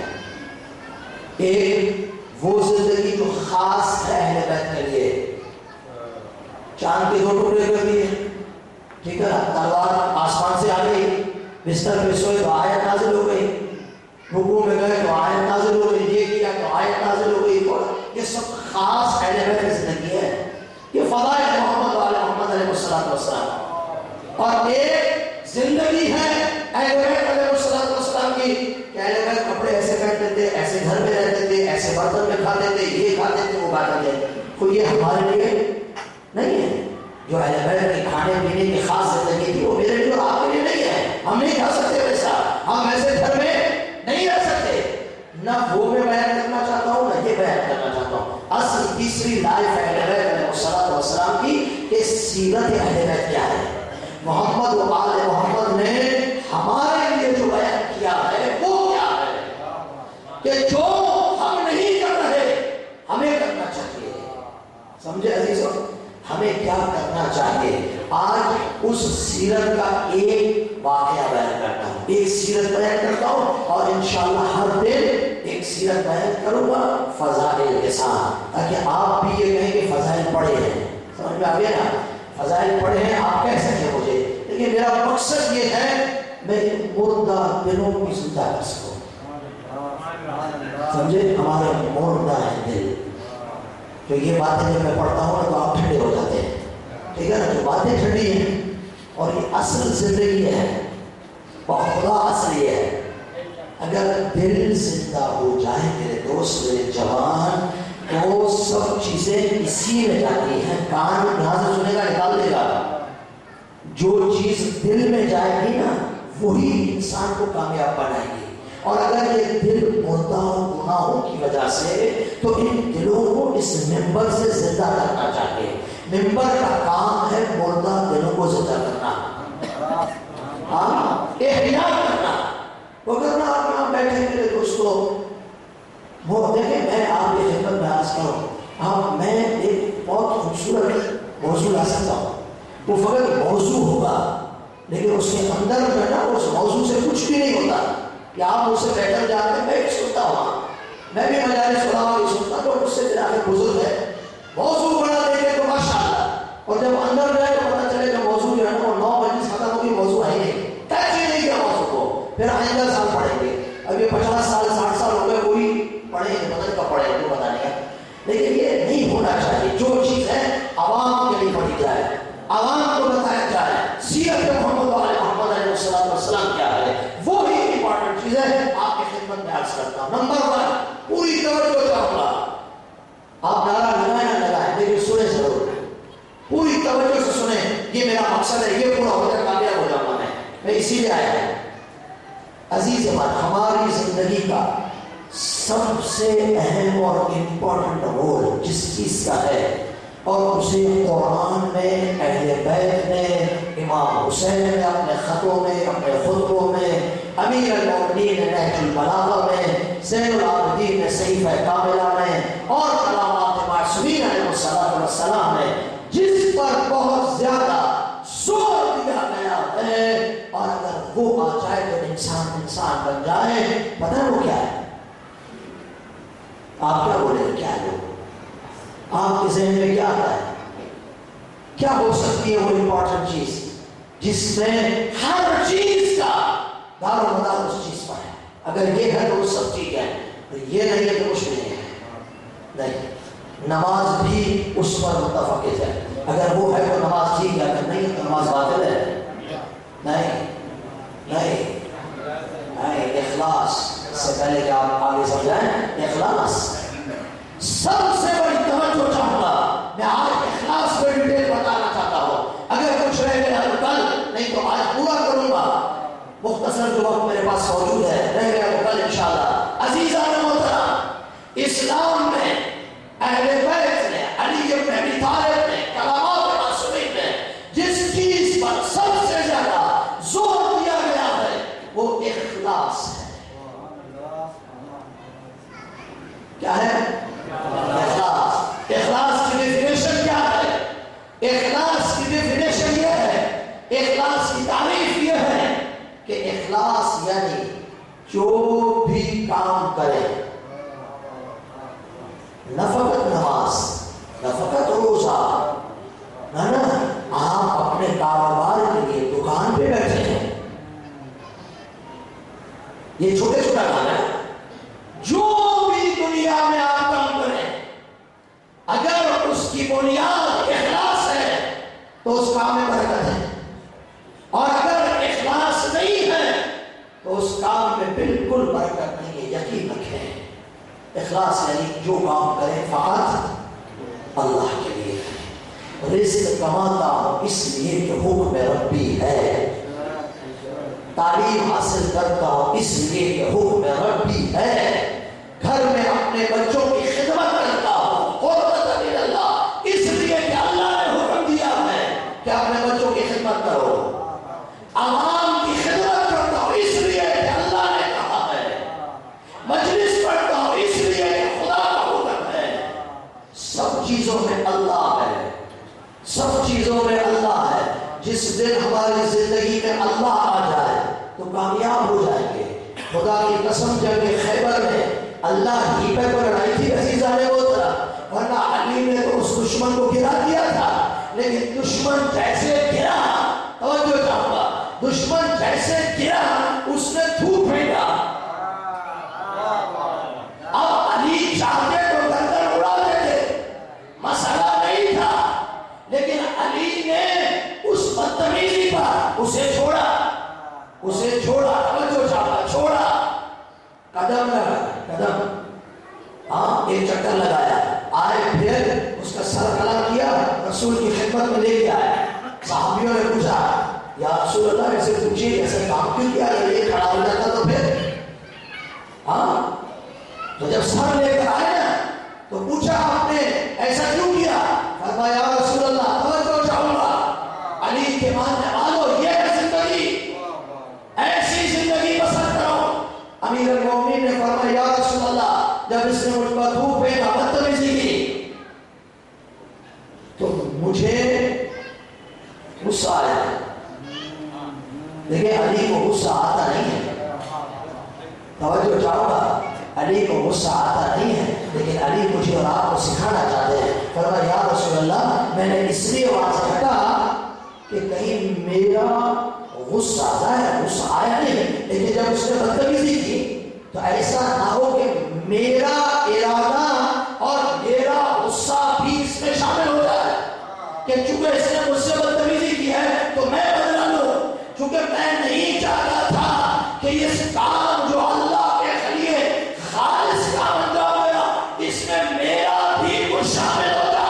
ایک وہ زندگی جو خاص ہے اہل بیت کے لیے, چاند کے 2 ٹکڑے کر دیے, ٹھیک ہے, تلوار آسمان سے آ گئی, بستر پہ سوئے تو آیت نازل ہو گئی, رکوع میں گئے تو آیت نازل ہو گئی, یہ کیا تو آیت نازل ہو گئی. یہ سب خاص اہل بیت کی زندگی ہے. یہ فضائل محمد علیہ السلام. اور ایک زندگی ہے اہل بیت علیہ السلام کی کہ اہل بیت کپڑے ایسے پہنتے تھے, ایسے گھر میں رہتے تھے, ایسے برتن میں کھاتے تھے, یہ کھاتے تھے, وہ کھاتے تھے. تو یہ ہمارے لیے نہیں ہے. جو اہل بیت کے کھانے پینے کی خاص زندگی تھی وہ میرے لیے اور آپ کے لیے نہیں ہے. ہم نہیں کھا سکتے ویسا, ہم ایسے گھر میں نہیں رہ سکتے. نہ وہ میں بیان کرنا چاہتا ہوں نہ یہ بیان کرنا چاہتا ہوں. اصل تیسری لائف اہل بیت علیہ السلام کی کہ سیرت اہل بیت کیا ہے. محمد و آل محمد نے ہمارے لیے جو بیان کیا ہے وہ کیا ہے کہ جو ہم نہیں کر رہے ہمیں کرنا چاہیے. سمجھے عزیزو, ہمیں کیا کرنا چاہیے. آج اس سیرت کا ایک واقعہ بیان کرتا ہوں, ایک سیرت بیان کرتا ہوں, اور انشاءاللہ ہر دن ایک سیرت بیان کروں گا فضائل کے ساتھ, تاکہ آپ بھی یہ کہیں کہ فضائل پڑھے ہیں. سمجھ میں آ گیا نا, فضائل پڑھے ہیں آپ کہہ سکیں مجھے, لیکن میرا مقصد یہ ہے میں مردہ دلوں کو زندہ کر سکوں. سمجھے, ہمارے مردہ ہے دل. تو یہ باتیں جب میں پڑھتا ہوں تو آپ ٹھنڈے ہو جاتے ہیں, ٹھیک ہے نا. جو باتیں ٹھنڈی ہیں اور یہ اصل زندگی ہے, خدا اصل یہ ہے. اگر دل زندہ ہو جائے میرے دوست میرے جوان, تو سب چیزیں اسی میں جاتی ہیں. کان یہاں سے سنے گا نکال دے گا. جو چیز دل میں جائے گی نا وہی انسان کو کامیاب بنائے گی. اور اگر یہ دل مردہ گناہوں کی وجہ سے, تو ان دلوں کو اس ممبر سے زندہ کرنا چاہیے. ممبر کا کام ہے مردہ دلوں کو زندہ کرنا, احیاء کرنا. وگرنہ آپ یہاں بیٹھے میرے دوستو, وہ دیکھیں میں آپ کی خدمت میں عرض کروں, میں ایک بہت خوبصورت موضوع لا سکتا ہوں. وہ فقط موضوع ہوگا لیکن اس کے اندر جو ہے نا اس موضوع سے کچھ بھی نہیں ہوتا. یا آپ مجھ سے بیٹھر جاتے ہیں, میں بھی سنتا ہوں, میں بھی مجالس علماء کی سنتا ہوں, مجھ سے میرا بزرگ ہے, موضوع بنا دیکھے تو ماشاءاللہ, اور جب اندر جائے تو پتہ چلے کہ موضوع جو ہے نا وہ 9 مجلس ختم ہوگی, موضوع ہے نہیں, ٹچ ہی نہیں کیا موضوع کو. پھر آئندہ سال پڑھیں گے. اب یہ 50 سال 60 سال ہو گئے, وہی پڑھیں گے, پتہ نہیں کب پڑھیں گے, پتہ نہیں ہے. لیکن یہ نہیں ہونا چاہیے. جو چیز ہے عوام کے لیے پڑھی جائے, عوام کو بتایا جائے سیرت محمد علیہ السلام کیا ہے, وہی امپورٹنٹ چیز ہے. آپ کی خدمت میں عرض کرتا ہوں. نمبر 1, پوری توجہ چاہوں گا. آپ نعرہ لگائیں نہ لگائیں لیکن سنیں ضرور, پوری توجہ سے سنیں. یہ میرا مقصد ہے, یہ پورا ہو کر کامیاب ہو جاؤں گا. میں اسی لیے آیا ہوں. عزیز بات, ہماری زندگی کا سب سے اہم اور امپورٹنٹ رول جس چیز کا ہے, اور اسے قرآن میں اہل بیت نے, امام حسین نے اپنے خطوں میں, اپنے خطبوں میں, امیر المومنین نے نہج البلاغہ میں, زین العابدین نے صحیفہ کاملہ میں, اور کلامات معصومین علیہ السلام نے جس پر اور اگر وہ آ جائے تو انسان بن جائے. پتہ ہے وہ کیا ہے؟ آپ کیا بولے کیا ہے وہ؟ آپ کے ذہن میں کیا آتا ہے؟ کیا ہو سکتی ہے وہ امپورٹنٹ چیز جس میں ہر چیز کا دار و مدار اس چیز پر ہے؟ اگر یہ ہے تو وہ سب ٹھیک ہے، یہ نہیں ہے تو کچھ نہیں ہے. نہیں، نماز بھی اس پر متفق ہے. اگر وہ ہے تو نماز ٹھیک ہے، اگر نہیں تو نماز باطل ہے. نہیں نہیں نہیں. اخلاص سے پہلے کہ آپ آگے سمجھائیں، اخلاص سب سے بڑی توجہ چاہوں گا. میں آج اخلاص کو ڈیٹیل بتانا چاہتا ہوں. اگر کچھ رہ گیا تو کل، نہیں تو آج پورا کروں گا. مختصر جو وقت میرے پاس موجود ہے، رہ گیا تو کل انشاءاللہ. عزیزان محترم، اسلام میں اہل بیت نے، علی بن ابی طالب نے، کلامات معصومین نے جس چیز پر سب سے زیادہ زور دیا گیا ہے وہ اخلاص ہے. کیا ہے؟ اخلاص. اخلاص کی ڈیفینیشن کیا ہے؟ اخلاص کی ڈیفینیشن یہ ہے، اخلاص کی تعریف یہ ہے کہ اخلاص یعنی جو بھی کام کرے، نہ فقط نماز، نہ فقط روزہ، نہ آپ اپنے کاروبار کے لیے دکان پہ بیٹھے ہیں، یہ چھوٹے چھوٹا کام ہے. جو بھی دنیا میں آپ کام کریں، اگر اس کی بنیاد اخلاص ہے تو اس کام میں برکت ہے، اور اگر اخلاص نہیں ہے تو اس کام میں بالکل برکت نہیں ہے. یقین رکھیں، اخلاص یعنی جو کام کریں فقط اللہ کے لیے کریں. رزق کماتا ہوں اس لیے کہ حکم ربی ہے، تعلیم حاصل کرتا ہوں اس لیے کہ حکم ربی ہے، گھر میں اپنے بچوں کی خدمت کرتا ہوں قربت اللہ اس لیے کہ اللہ نے حکم دیا ہے کہ اپنے بچوں کی خدمت کرو. عوام کی خدمت کرتا ہوں اس لیے کہ اللہ نے کہا ہے. مجلس پڑھتا ہوں اس لیے کہ خدا کا حکم ہے. سب چیزوں میں اللہ ہے، سب چیزوں میں اللہ ہے. جس دن ہماری زندگی میں اللہ آ جائے تو کامیاب ہو جائیں گے. خدا کی قسم، جنگ خیبر میں اللہ ہی پہ لڑائی تھی عزیزان محترم، ورنہ علی نے تو اس دشمن کو گرا دیا تھا. لیکن دشمن جیسے گرا، توجہ چاہوں گا، دشمن جیسے گرا اس نے تھوک پھینکا. اب علی چاہتے تو گردن اڑا دیتے، مسئلہ نہیں تھا، لیکن علی نے اس بدتمیزی پر اسے چھوڑا، توجہ چاہتا، چھوڑا. قدم لگا، قدم، ہاں ایک چکر لگایا، آئے پھر اس کا سر کھڑا کیا، رسول کی خدمت میں لے کے آئے. صحابیوں نے پوچھا یا رسول اللہ ایسے پوچھیے ایسے کام کیوں کیا، یہ کھڑا ہو جاتا تو پھر. ہاں تو جب سر لے کر آئے نا تو پوچھا آپ نے ایسا کیوں کیا؟ فرمایا یا رسول اللہ توجہ چاہوں گا، علی کے ماننے والوں یہ ہے زندگی، ایسی زندگی پسند کرو. امیر المومنین نے فرمایا یا رسول اللہ جب اس نے مجھ پر تھوک پھینکا، بدتمیزی کی تو مجھے غصہ آیا. دیکھیں علی کو غصہ آتا نہیں ہے، توجہ چاہوں گا، علی کو غصہ آتا نہیں ہے، لیکن علی مجھے اور آپ کو سکھانا چاہتے ہیں. فرمایا یا رسول اللہ میں نے اس لیے واضح کہا کہ کہیں میرا غصہ آیا نہیں، لیکن جب اس نے بدتمیزی کی تو ایسا نہ ہو کہ میرا ارادہ اور میرا غصہ بھی اس میں شامل ہو جائے کہ چونکہ اس نے مجھ سے بدتمیزی کی ہے تو میں بدلا لوں. چونکہ میں نہیں چاہتا تھا کہ اس کام جو اللہ کے لیے خالص کام انجام گیا اس میں میرا بھی کچھ شامل ہو جائے.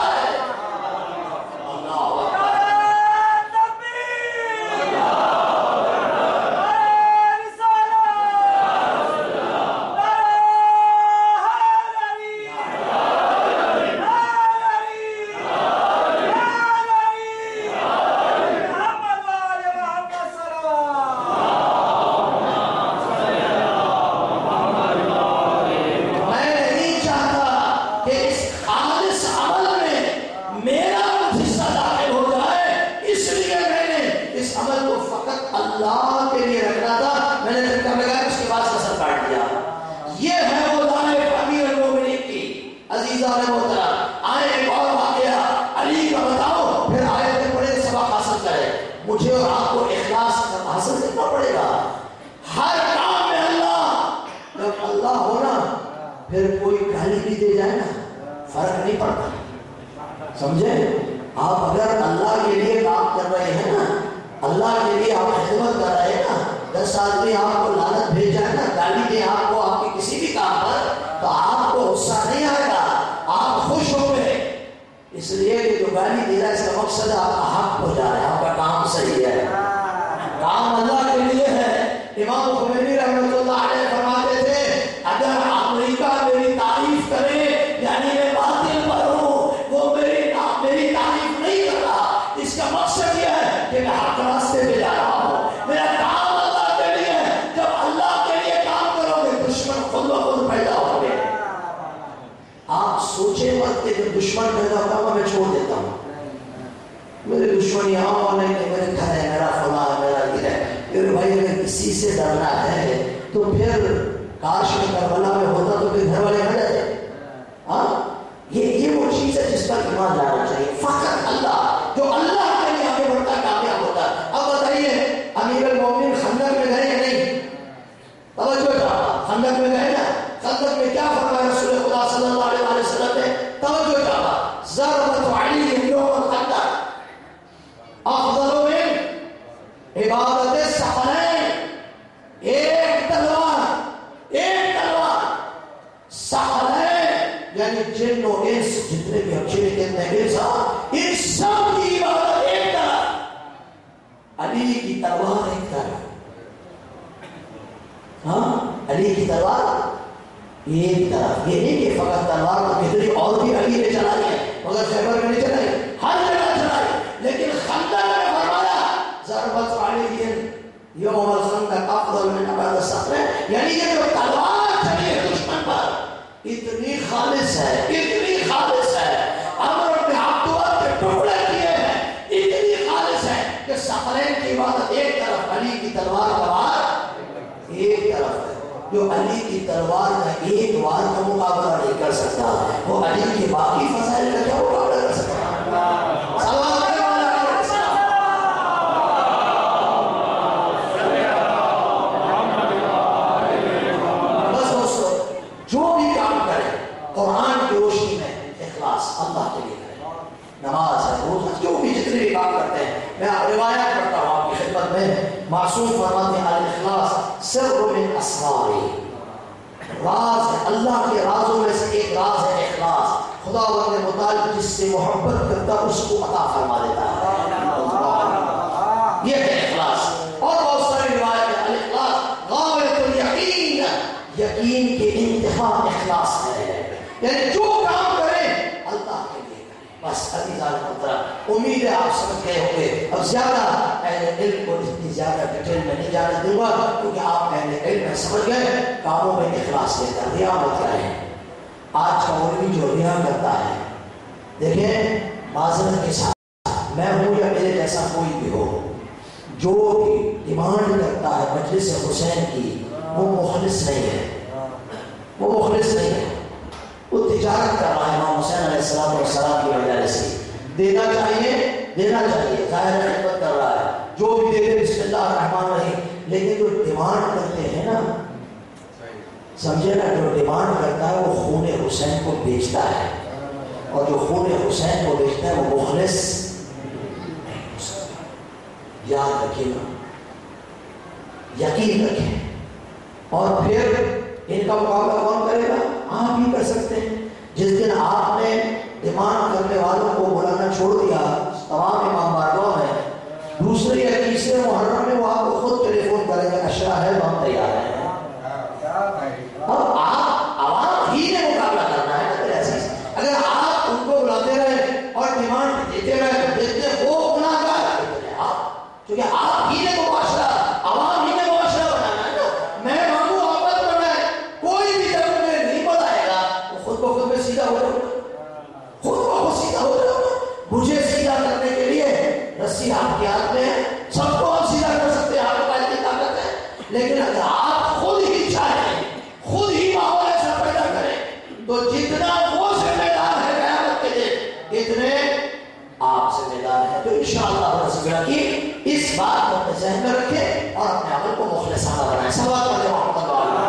مجھے اور آپ کو اخلاص حاصل کرنا پڑے گا ہر کام میں اللہ. جب اللہ ہونا پھر کوئی گالی بھی دے جائے نا فرق نہیں پڑتا. سمجھے؟ آپ اگر اللہ کے لیے کام کر رہے ہیں نا, اللہ کے لیے آپ خدمت کر رہے ہیں نا, 10 آدمی آپ کو لعنت بھیج جائے نا, گالی دے آپ کو آپ کے کسی بھی کام پر, تو آپ کو غصہ نہیں آئے گا, آپ خوش ہوں گے. اس لیے کہ جو گالی دے رہا ہے اس کا مقصد آپ کا حق ہو جا رہا ہے, آپ کا کام صحیح ہے, کام اللہ کے لیے ہے. امام خمینی رحمۃ اللہ علیہ فرماتے تھے اگر امریکہ میری تعریف کرے یعنی میں باطل پر ہوں, وہ میری تعریف نہیں کر رہا, اس کا مقصد یہ ہے کہ میں حق راستے پہ جا رہا ہوں, میرا کام اللہ کے لیے ہے. جب اللہ کے لیے کام کرو گے دشمن خود بخود پیدا ہوں گے. آپ سوچے مت کہ جب دشمن پیدا ہوگا میں چھوڑ دیتا ہوں, میرے دشمن یہاں اور نہیں کہ میرے گھر ہے, میرا فلاں ہے, میرا یہ ہے. پھر بھائی اگر کسی سے ڈرنا ہے تو پھر کاش میں کربلا میں ہوتا تو پھر گھر والے نہ جاتے. ہاں یہ وہ چیز ہے جس پر ایمان لانا چاہیے. فقط اللہ, جو اللہ کے لیے آگے بڑھتا کامیاب ہوتا. اب بتائیے امیر المومنین خندق میں گئے یا نہیں؟ توجہ چاہا, خندق میں گئے نا, خندق میں کیا فرمایا رسول خدا صلی اللہ علیہ وسلم نے؟ توجہ چاہا, ضربت علی یوم الخندق افضل من عبادت الثقلین. ایک تلوار ثقلین یعنی جن و انس جتنے بھی اچھے کہتے ہیں ان سب کی عبادت ایک طرف, علی کی تلوار ایک طرف. ہاں علی کی تلوار ایک طرف. یہ نہیں کہ فقط تلوار کو کتنی اور بھی علی نے چلائی ہے, مگر خیبر میں نہیں چلائی, ہر جگہ چلائی. لیکن خندق میں فرمایا ضربت علی یوم الخندق افضل من عبادت الثقلین, یعنی یہ جو تلوار چلی ہے دشمن پر اتنی خالص ہے, اتنی خالص ہے, عمر بن عبد العزیز کے ٹکڑے کیے ہیں, اتنی خالص ہے کہ ثقلین کی عبادت ایک طرف, علی کی تلوار ایک طرف ہے. جو علی کی تلوار کا ایک وار کا مقابلہ نہیں کر سکتا, وہ علی کے باقی فضائل کا کیا مقابلہ کر سکتا؟ بس دوستو, جو بھی کام کرے قرآن کی روشنی میں اخلاص اللہ کے لیے کرے. نماز ہے, روزہ, جو بھی جتنے بھی کام کرتے ہیں. میں روایات پڑھتا ہوں آپ کی خدمت میں. معصوم فرماتے ہیں الاخلاص سر من اسراری, راز ہے اللہ کے رازوں میں سے ایک راز ہے اخلاص. خدا بند متعلق جس سے محبت کرتا اس کو عطا فرما دیتا ہے. یہ ہے اخلاص. اور بہت ساری روایت ہے الاخلاص غایۃ الیقین, یقین کے انتہا اخلاص ہے. یعنی جو کام کریں اللہ کے لیے کریں. بس عزیزان محترم, امید ہے آپ سمجھ گئے ہوں گے. اب زیادہ اہل علم کو اتنی زیادہ ڈیٹیل میں نہیں جانے دوں گا کیونکہ آپ اہل علم میں سمجھ گئے کاموں میں اخلاص لیتا ہے. ریا مت کریں. آج کا مولوی جو ریا کرتا ہے, دیکھیں معذرت کے ساتھ میں ہوں یا میرے جیسا کوئی بھی ہو, جو بھی ڈیمانڈ کرتا ہے مجلس حسین کی وہ مخلص نہیں ہے, وہ مخلص نہیں ہے. وہ تجارت کر رہا ہے امام حسین علیہ السلام کی وجہ سے. دینا چاہیے, ظاہر خدمت کر رہا ہے, جو بھی دے دے بسم اللہ الرحمن الرحیم. لیکن جو ڈیمانڈ کرتے ہیں نا, سمجھے نا, جو ڈیمانڈ کرتا ہے وہ خون حسین کو بیچتا ہے, اور جو خون حسین کو بیچتا ہے وہ مخلص نہیں. یاد رکھیے گا, یقین رکھیں. اور پھر ان کا مقابلہ کون کرے گا؟ آپ ہی کر سکتے ہیں. جس دن آپ نے ڈیمانڈ کرنے والوں کو بلانا چھوڑ دیا تمام امام باردوں میں, دوسرے یا تیسرے محرم میں وہ آپ کو خود ٹیلی فون کریں گے اشرا ہے ہم تیار ہیں. اب آپ عوام ہی نے مقابلہ کرنا ہے نا. عزیز اگر آپ ان کو بلاتے رہے اور ڈیمانڈ دیتے رہے تو دیکھتے وہ گناہ گار ہوتے ہیں آپ, کیونکہ آپ ہی نے معاشرہ, عوام ہی نے معاشرہ بنانا ہے نا. میں مانگوں آپس بنائے, کوئی بھی جب میں نہیں بتائے گا وہ خود کو خود میں سیدھا ہو جاؤ, خود کو خود سیدھا ہو جاؤ. مجھے سیدھا کرنے کے لیے رسی آپ کے ہاتھ میں ہے, سب کو ہم سیدھا کر سکتے ہیں, آپ کو اتنی طاقت ہے. لیکن اگر آپ خود ہی چاہیں, خود ہی ماحول ایسا پیدا کریں, تو جتنا وہ ذمہ دار ہے قیامت کے دن اتنے آپ ذمہ دار ہیں. تو انشاءاللہ انشاءاللہ کی اس بات کو اپنے ذہن میں رکھیں اور اپنے عمل کو مخلصانہ بنائیں. صلوات پڑھیں محمد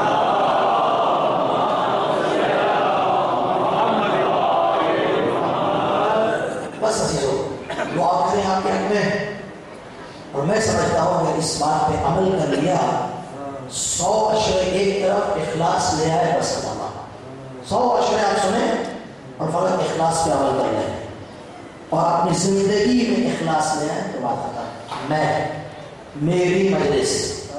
بس عزیزو دعا کریں آپ کے حق میں. اور میں سمجھتا ہوں کہ اس بات پہ عمل کر لیا 100 اشرے ایک طرف اخلاص لے آئے بس اللہ 100 اشرے آپ سنیں اور فقط اخلاص پہ عمل کر لیں اور اپنی زندگی میں اخلاص لے آئیں تو بات ختم. میں میری مجلس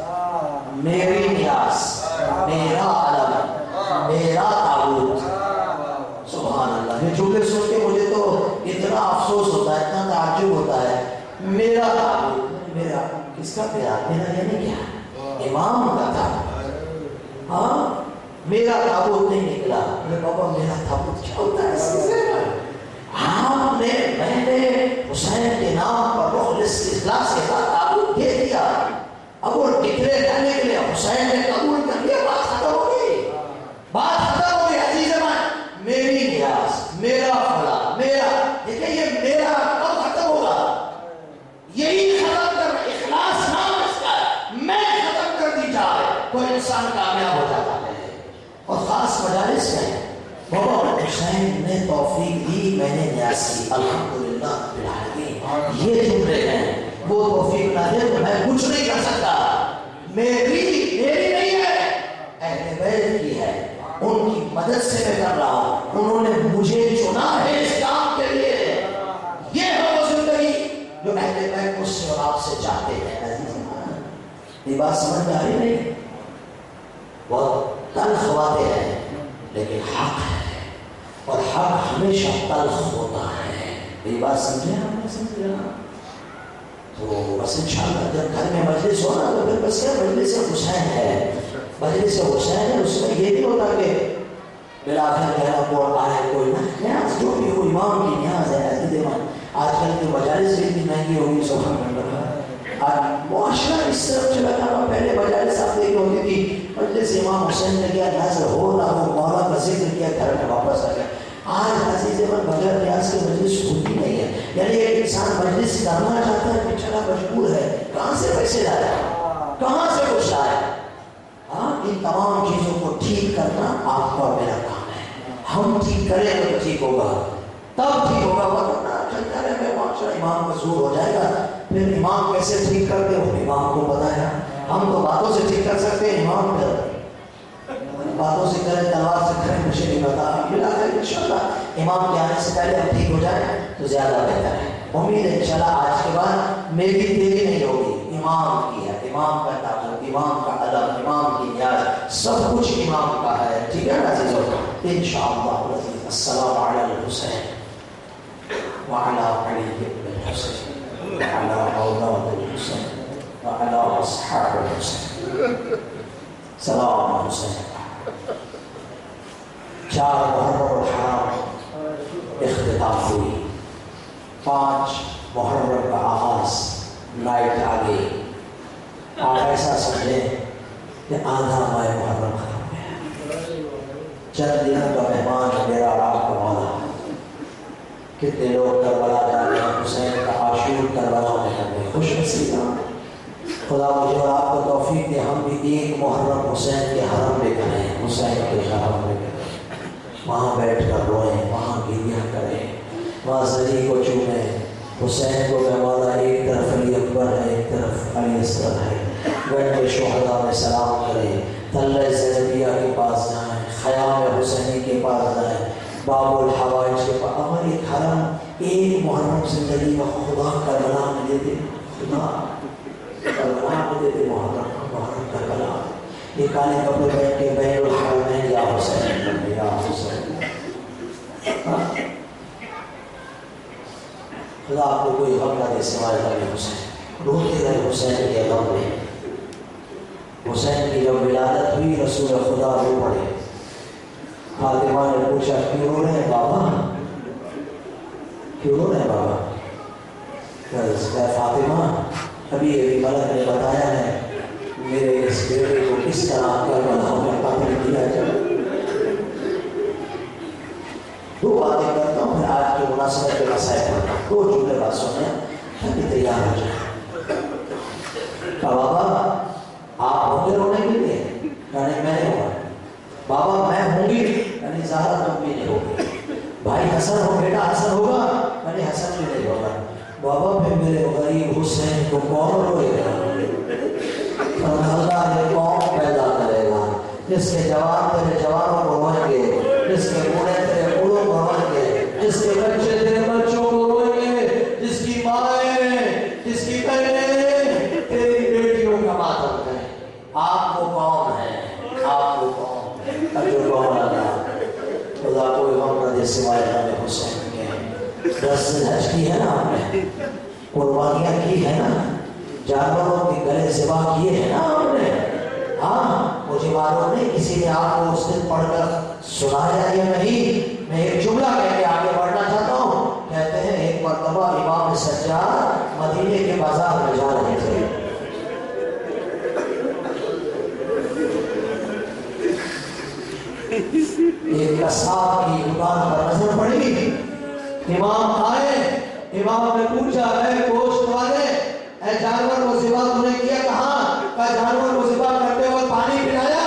میری نیاز میرا علم میرا تعبد سبحان اللہ. یہ جملے سن کے مجھے تو اتنا افسوس ہوتا ہے اتنا تعجب ہوتا ہے. میرا تعبد میرا کس کا پیار میرا یعنی کیا امام کا تھا. ہاں میرا تعبد نہیں نکلا. میرے بابا میرا تعبد کیا ہوتا ہے؟ آپ نے میں نے حسین کے نام پر مخلص اخلاص کے ساتھ تعبد دے دیا. اب وہ ٹکرے رہنے کے لیے حسین نے قبول کر لیا. بات ختم ہو گئی. بات ختم ہو گئی. عزیز من میری نیاز میرا فلا میرا دیکھیں یہ میرا کب ختم ہوگا؟ یہی ختم کر اخلاص نام اس کا میں ختم کر دی جائے تو انسان کامیاب ہو جاتا ہے. اور خاص مجالس میں بابا حسین نے توفیق دی میں نے نیاز کی الحمدللہ رب العالمین. یہ جملے ہیں وہ توفیق نہ دے تو میں کچھ نہیں کر سکتا. میری نہیں ہے اہل بیت کی ہے. ان کی مدد سے میں کر رہا ہوں. انہوں نے مجھے چنا ہے اس کام کے لیے. یہ ہے وہ زندگی جو اہل بیت مجھ سے اور آپ سے چاہتے ہیں. یہ بات سمجھ میں آ رہی نہیں؟ بہت تلخ باتیں ہیں لیکن حق ہے اور حق ہمیشہ تلخ ہوتا ہے. یہ بات سمجھے آپ نے؟ سمجھے تو بس انشاءاللہ جب گھر میں مجلس ہو نا تو پھر بس کیا مجلس حسین ہے. مجلس حسین ہے. اس میں یہ نہیں ہوتا کہ بلاخر کہنا کوئی آئے کوئی نہ. نیاز جو بھی ہو امام کی نیاز ہے. آج کل کی مجالس بھی اتنی مہنگی ہوگی سبحان اللہ. آج معاشرہ اس طرف چلا جانا. پہلے مجالس آپ دیکھ ہوتی تھی مجلس امام حسین نے کیا نیاز ہو نہ ہو مولا کا ذکر کیا گھر میں واپس آ گیا. آج عزیز من بغیر نیاز کی مجلس ہوتی نہیں ہے. یعنی ایک انسان مجلس کرنا چاہتا ہے بیچارہ مجبور ہے. کہاں سے پیسے لائے کہاں سے کچھ لائے؟ ہاں ان تمام چیزوں کو ٹھیک کرنا آپ کا میرا کام ہے. ہم ٹھیک کریں تو ٹھیک ہوگا تب ٹھیک ہوگا. ورنہ چلتا رہے میں معاشرہ امام مزدور ہو جائے گا. پھر امام کیسے ٹھیک کرتے ہو امام کو بتایا. ہم تو باتوں سے ٹھیک کر سکتے ہیں. امام پھر باتوں سے کریں تلوار سے کریں مجھے نہیں پتا. ملا کر انشاءاللہ امام کے آنے سے پہلے ہم ٹھیک ہو جائیں تو زیادہ بہتر ہے. امید ہے انشاءاللہ آج کے بعد میری دیری نہیں ہوگی. امام کی ہے. امام کا تعلق امام کا ادب امام کی نیاز سب کچھ امام کا ہے. ٹھیک ہے نا عزیزو؟ انشاءاللہ. السلام علی الحسین وعلی علی بن الحسین وعلی اولاد الحسین وعلی اصحاب الحسین. سلام حسین. 4 محرم الحرام اختتام ہوئی. 5 محرم کا آغاز نائٹ آ گئی. آپ ایسا سمجھیں کہ آدھا ماہ محرم ختم ہو گیا. چند دنوں کا مہمان میرا آپ کا مولا. کتنے لوگ کربلا جا رہے ہیں. حسین کا عاشور کربلا میں کر گئے. خوش نصیب خدا مجھے اور آپ کو توفیق دے ہم بھی ایک محرم حسین کے حرم میں کریں. حسین کے حرم میں کریں. وہاں بیٹھ کر روئیں وہاں گریہ کریں وہاں زری کو چومیں. حسین کو میں مولا ایک طرف علی اکبر ہے ایک طرف علی اصغر ہے. گنج شہداء میں سلام کریں. تلہ زینبیہ کے پاس جائیں. خیام حسینی کے پاس جائیں. باب الحوائج کے پاس. ہماری ایک حرم ایک محرم زندگی میں خدا کربلا میں دے دے. خدا کربلا میں دے دے. محرم کربلا. یہ کالے کپڑے پہن کے بین الحرمین یا حسین یا حسین. خدا آپ کو کوئی غم نہ دے سوائے غم حسین. روتے رہے حسین کے غم میں. حسین کی جب ولادت ہوئی رسول خدا رو پڑے. فاطمہ نے پوچھا کیوں رو رہے ہیں بابا کیوں رو رہے ہیں بابا؟ فاطمہ ابھی ملک نے بتایا ہے میرے اس بیٹے کو کس طرح کربلا میں قتل کیا جائے. 2 باتیں کرتا ہوں پھر آج کی مناسبت کے مسائل پڑھتا ہوں. 2 جملے بات سنیں. تاکہ تیار ہو جائے. کہا بابا آپ ہوں گے رونے کے لیے؟ کہا میں نہیں ہوں. بابا میں ہوں گی؟ یعنی زہرا تم بھی نہیں ہوگی. بھائی حسن ہو بیٹا حسن ہوگا؟ یعنی حسن بھی نہیں ہوگا. بابا پھر میرے غریب حسین کو کون روئے گا؟ اللہ یہ قوم پیدا کرے گا جس کے جوان تیرے جوانوں کو روئیں گے، جس کے بوڑھے تیرے بوڑھوں کو روئیں گے، جس کے بچے تیرے بچوں کو روئیں گے، جس کی مائیں جس کی بہنیں تیری بیٹیوں کا ماتم کریں. آپ وہ قوم ہیں، آپ وہ قوم ہیں. جو قوم اللہ خدا کوئی غم نہ دے سوائے غم حسین کے. 10 حج کی ہے نا آپ نے، قربانیاں کی ہے نا، جانوروں کے گلے ذبح کیے ہیں نا آپ نے. ہاں مجھے معلوم نہیں کسی نے آپ کو اس دن پڑھ کر سنایا یا نہیں. میں ایک جملہ کہہ کے آگے بڑھنا چاہتا ہوں. کہتے ہیں ایک مرتبہ امام سجاد مدینے کے بازار میں جا رہے تھے. ایک قصاب کی دکان پر نظر پڑی. امام آئے، امام نے پوچھا اے گوشت والے، اے جانور کو ذبح تم نے کیا کہاں؟ کہا جانور کو ذبح کرتے وقت پانی پلایا.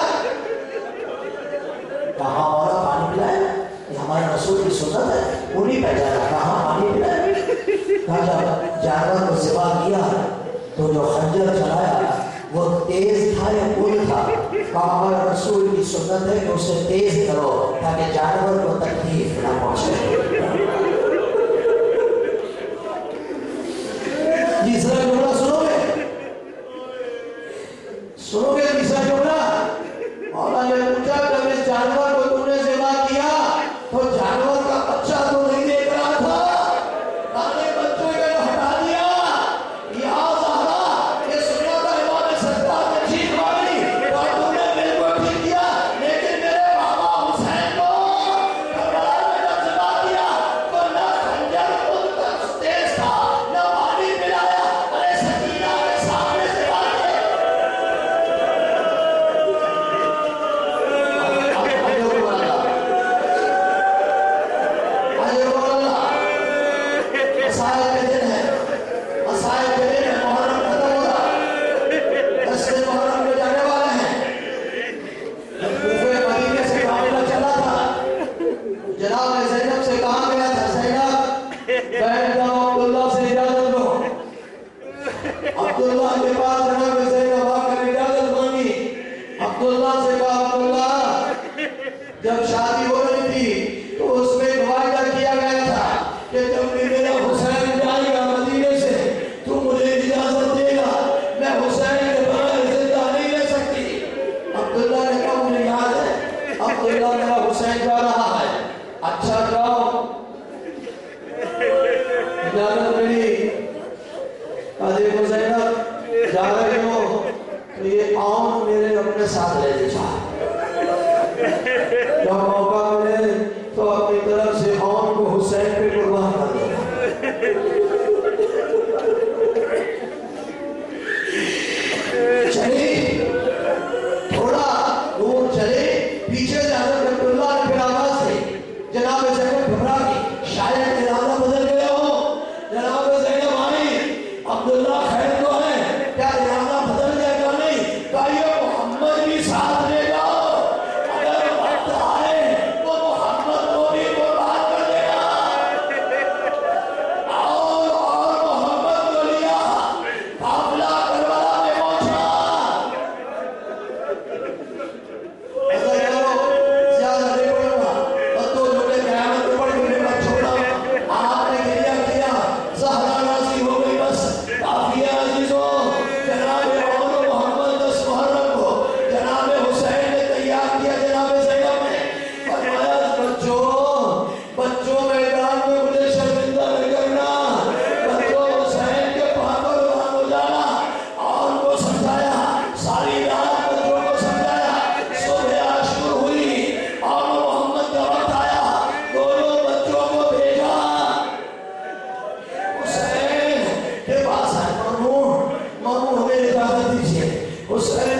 کہاں مولا پانی پلایا؟ یہ ہمارے رسول کی سنت ہے. وہ نہیں پہچانا کہاں پانی پلایا. کہا جب جانور کو ذبح کیا تو جو خنجر چلایا وہ تیز تھا یا کوئی تھا؟ کہا ہمارے رسول کی سنت ہے کہ اسے تیز کرو تاکہ جانور کو تکلیف نہ پہنچے. تیسرا جملہ سنو گے، سنو گے تیسرا جملہ. مولا نے پوچھا جب اس جانور کو تم نے ذبح کیا تو جانور کا بچہ تو نہیں دیکھ رہا تھا، دانے بچوں کے ہٹا دیا. یا زہرا یہ سننا تھا امام سجاد نے ٹھیک مانی اور تم نے بالکل ٹھیک کیا. لیکن میرے بابا حسین کو کربلا میں جب ذبح کیا تو نہ خنجر خود تک تیز تھا نہ پانی پلایا. ارے سکینہ کے سامنے ذبح کیا. جب شادی ہو رہی تھی تو اس میں وعدہ کیا گیا تھا کہ جب بھی میرا حسین جائے گا مدینے سے تو مجھے اجازت دے گا، میں حسین کے بغیر زندہ نہیں رہ سکتی. عبداللہ نے کہا مجھے یاد ہے عبداللہ میرا حسین جا رہا ہے. اچھا جاؤ. اجازت ملی. دیکھو زینب جا رہے ہو تو یہ آن میرے اپنے ساتھ لے لے جا. جب موقع ملے تو اپنی طرف سے آن کو حسین پہ قربان کر دے. چلی تھوڑا دور چلے، پیچھے جا کر عبداللہ نے پھر آواز دی. جناب زینب گھبرا گئی، شاید ارادہ بدل گیا ہو. جناب زینب آئی، عبداللہ خیر تو ہے، کیا ارادہ بدل گیا کیا نہیں؟ کہا یہ محمد بھی ساتھ لے جاؤ، اگر وقت آئے تو محمد کو بھی قربان کر دے گا. اور محمد کو لیا قافلہ کربلا میں پہنچا. ایسا کرو زیادہ نہیں پڑھوں گا اور دو جھوٹے قیامت میں پڑھ کے میرے پاس چھوڑا. آپ نے گریا کیا، زہرا راضی ہو گئی. بس کافی ہے عزیزوں. جناب عمر محمد 10 محرم کو جناب حسین نے تیار کیا. جناب زینب نے فرمایا بچوں میدان میں مجھے شرمندہ نہ کرنا، بچوں حسین کے پاکوں روان ہو جانا. اور ان کو سمجھایا، ساری رات بچوں کو سمجھایا. صبح عاشور ہوئی اور محمد کا وقت آیا، دونوں بچوں کو بھیجا حسین کے پاس ہے. مامون ہمیں اجازت دیجیے. حسین